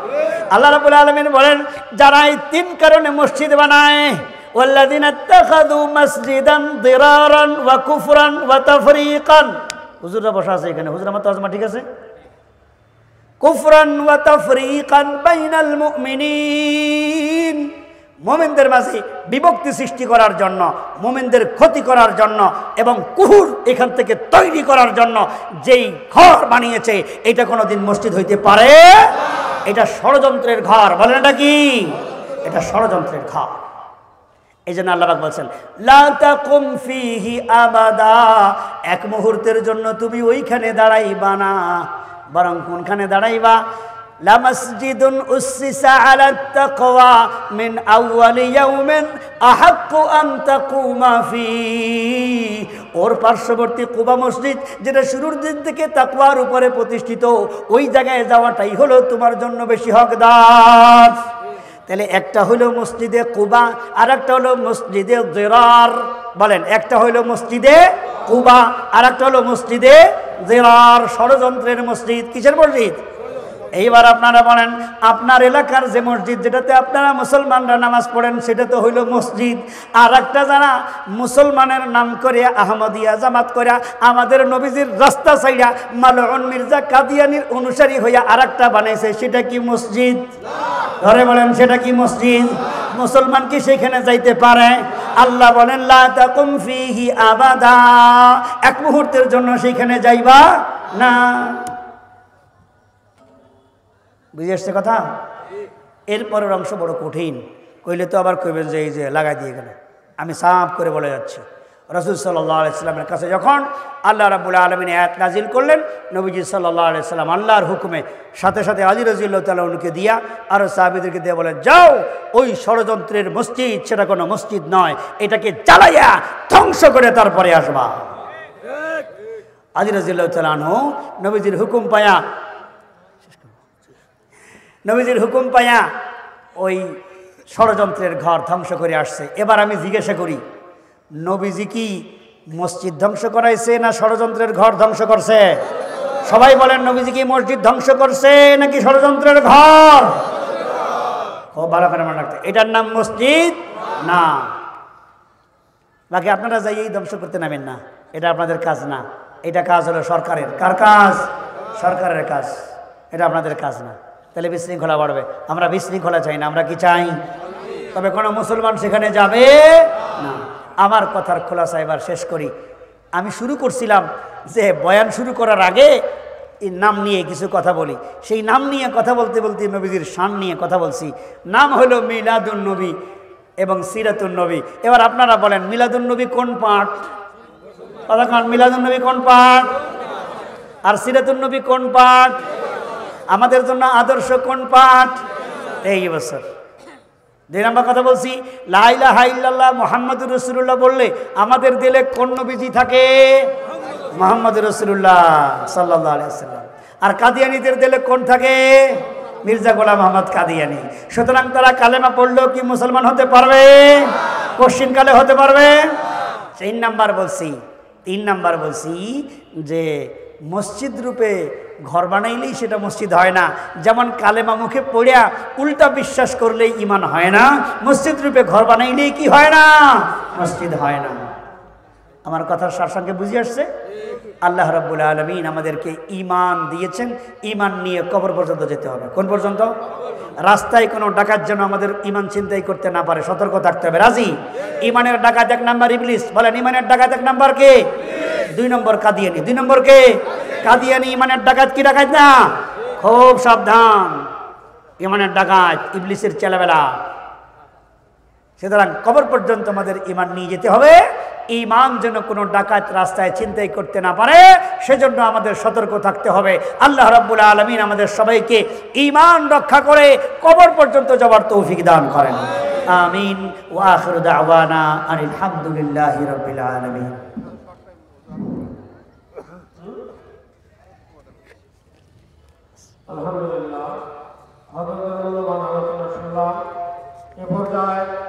আল্লাহ রাব্বুল আলামিন বলেন যারা এই তিন কারণে মসজিদ বানায় ওয়াল্লাযিনা ইত্তাখাযু মাসজিদান দিরারান ওয়া কুফরান ওয়া তাফরীকান, হুজুররা বসা আছে এখানে, হুজুর আমার তরজমা ঠিক আছে? কুফরান ওয়া তাফরীকান বাইনাল মুমিনিন, মুমিনদের মাঝে বিভক্তি সৃষ্টি করার জন্য, মুমিনদের ক্ষতি করার জন্য এবং কুহুর এখান থেকে তৈরি করার জন্য যেই ঘর বানিয়েছে এটা কোনোদিন মসজিদ হইতে পারে? এটা ষড়যন্ত্রের ঘর। বলেন এটা কি? এটা ষড়যন্ত্রের ঘর। এই জন্য আল্লাহ পাক বলছেন লা তাকুম ফিহি আবাদা, এক মুহূর্তের জন্য তুমি ওইখানে দাঁড়াইবা না, বরং কোনখানে দাঁড়াইবা? লামাসজিদুন উসসিসা আলাত তাকওয়া মিন আউয়ালি ইয়াউমিন আহাক্কু আন তাকুমা ফিহি, ওর পার্শ্ববর্তী কুবা মসজিদ যেটা শুরুর দিন থেকে তাকওয়ার উপরে প্রতিষ্ঠিত, ওই জায়গায় যাওয়াটাই হলো তোমার জন্য বেশি হকদার। তাহলে একটা হলো মসজিদে কুবা আর একটা হলো মসজিদে দিরার। বলেন, একটা হলো মসজিদে কুবা আর একটা হলো মসজিদে দিরার, ষড়যন্ত্রের মসজিদ। কিসের মসজিদ? এইবার আপনারা বলেন আপনার এলাকার যে মসজিদ যেটাতে আপনারা মুসলমানরা নামাজ পড়েন সেটা তো হইল মসজিদ, আর একটা যারা মুসলমানের নাম করে আহমদিয়া জামাত করে আমাদের নবীজির রাস্তা সাইডা মালউন মির্জা কাদিয়ানির অনুসারী হইয়া আর একটা বানাইছে, সেটা কি মসজিদ? ধরে বলেন সেটা কি মসজিদ? মুসলমান কি সেখানে যাইতে পারে? আল্লাহ বলেন লা তাকুম ফিহি আবাদা, এক মুহূর্তের জন্য সেখানে যাইবা না। বুঝে আসছে কথা? এরপরের অংশ বড় কঠিন, কইলে তো আবার কইবেন যে এই যে লাগাই দিয়ে গেল। আমি সাফ করে বলে যাচ্ছি, রাসূল সাল্লাল্লাহু আলাইহি সাল্লামের কাছে যখন আল্লাহ রাব্বুল আলামিন আয়াত নাজিল করলেন, নবীজি সাল্লাল্লাহু আলাইহি সাল্লাম আল্লাহর হুকুমে সাথে সাথে আলী রাদিয়াল্লাহু তাআলা উনকে দিয়া আর সাহাবীদেরকে দিয়ে বলেন যাও ওই ষড়যন্ত্রের মসজিদ সেটা কোনো মসজিদ নয়, এটাকে জ্বালাইয়া ধ্বংস করে তারপরে আসবা। আলী রাদিয়াল্লাহু তাআলা আনহু নবীজির হুকুম পায়া নবীজির হুকুম পায়া ওই ষড়যন্ত্রের ঘর ধ্বংস করে আসছে। এবার আমি জিজ্ঞাসা করি, নবীজি কি মসজিদ ধ্বংস করাইছে না ষড়যন্ত্রের ঘর ধ্বংস করছে? সবাই বলেন, নবীজি কি মসজিদ ধ্বংস করছে নাকি ষড়যন্ত্রের ঘর? ও ভালো করে মনে রাখতে, এটার নাম মসজিদ না। বাকি আপনারা যাই ধ্বংস করতে নামেন না, এটা আপনাদের কাজ না, এটা কাজ হলো সরকারের। কার কাজ? সরকারের কাজ, এটা আপনাদের কাজ না। তাহলে বিশৃঙ্খলা বাড়বে। আমরা বিশৃঙ্খলা চাই না, আমরা কি চাই? তবে কোনো মুসলমান সেখানে যাবে না। আমার কথার খোলাসা এবার শেষ করি। আমি শুরু করছিলাম যে বয়ান শুরু করার আগে এই নাম নিয়ে কিছু কথা বলি, সেই নাম নিয়ে কথা বলতে বলতে নবীজির শান নিয়ে কথা বলছি। নাম হলো মিলাদুন নবী এবং সিরাতুন নবী। এবার আপনারা বলেন মিলাদুন নবী কোন পাঠ? কথা কান, মিলাদুন নবী কোন পাঠ আর সিরাতুন নবী কোন পাঠ? আমাদের জন্য আদর্শ কোন পাঠ? এই বছর দুই নম্বর কথা বলছি, লা ইলাহা ইল্লাল্লাহ মুহাম্মাদুর রাসূলুল্লাহ বললে আমাদের দিলে কোন নবীজি থাকে? মুহাম্মাদুর রাসূলুল্লাহ সাল্লাল্লাহু আলাইহি ওয়াসাল্লাম। আর কাদিয়ানীদের দিলে কোন থাকে? মির্জা গোলাম আহমদ কাদিয়ানী। সুতরাং তারা কালেমা পড়লেও কি মুসলমান হতে পারবে? কোশ্চিন কালে হতে পারবে? তিন নাম্বার বলছি তিন নাম্বার বলছি যে মসজিদ রূপে ঘর বানাইলেই সেটা মসজিদ হয় না। যেমন কালেমা মুখে পড়িয়া উল্টা বিশ্বাস করলেই ইমান হয় না, মসজিদ রূপে ঘর বানাইলেই কি হয় না? মসজিদ হয় না। আমার কথার সারসংক্ষেপে বুঝে আসছে? আল্লাহ রাব্বুল আলামিন আমাদেরকে ঈমান দিয়েছেন, ঈমান নিয়ে কবর পর্যন্ত যেতে হবে। কোন পর্যন্ত? রাস্তায় কোনো ডাকাত যেন আমাদের ঈমান চিন্তাই করতে না পারে, সতর্ক থাকতে হবে। রাজি? ঈমানের ডাকাত এক নাম্বার ইবলিস। বলেন ঈমানের ডাকাত এক নাম্বার কে? দুই নম্বর কাদিয়ানী। দুই নম্বর কে? কাদিয়ানী। ঈমানের ডাকাত কি ডাকাত না? খুব সাবধান, ঈমানের ডাকাত ইবলিসের চেলাবেলা। সুতরাং কবর পর্যন্ত আমাদের ঈমান নিয়ে যেতে হবে। ঈমান যেন কোনো ডাকাত রাস্তায় চিন্তাই করতে না পারে, সেজন্য আমাদের সতর্ক থাকতে হবে। আল্লাহ রাব্বুল আলামিন আমাদের সবাইকে ঈমান রক্ষা করে কবর পর্যন্ত যাওয়ার তৌফিক দান করেন। আমিন। ওয়া আখিরু দাওয়ানা আনিল হামদুলিল্লাহি রাব্বিল আলামিন। আলহামদুলিল্লাহ, আলোচনা শুনলাম। এ পর্যায়ে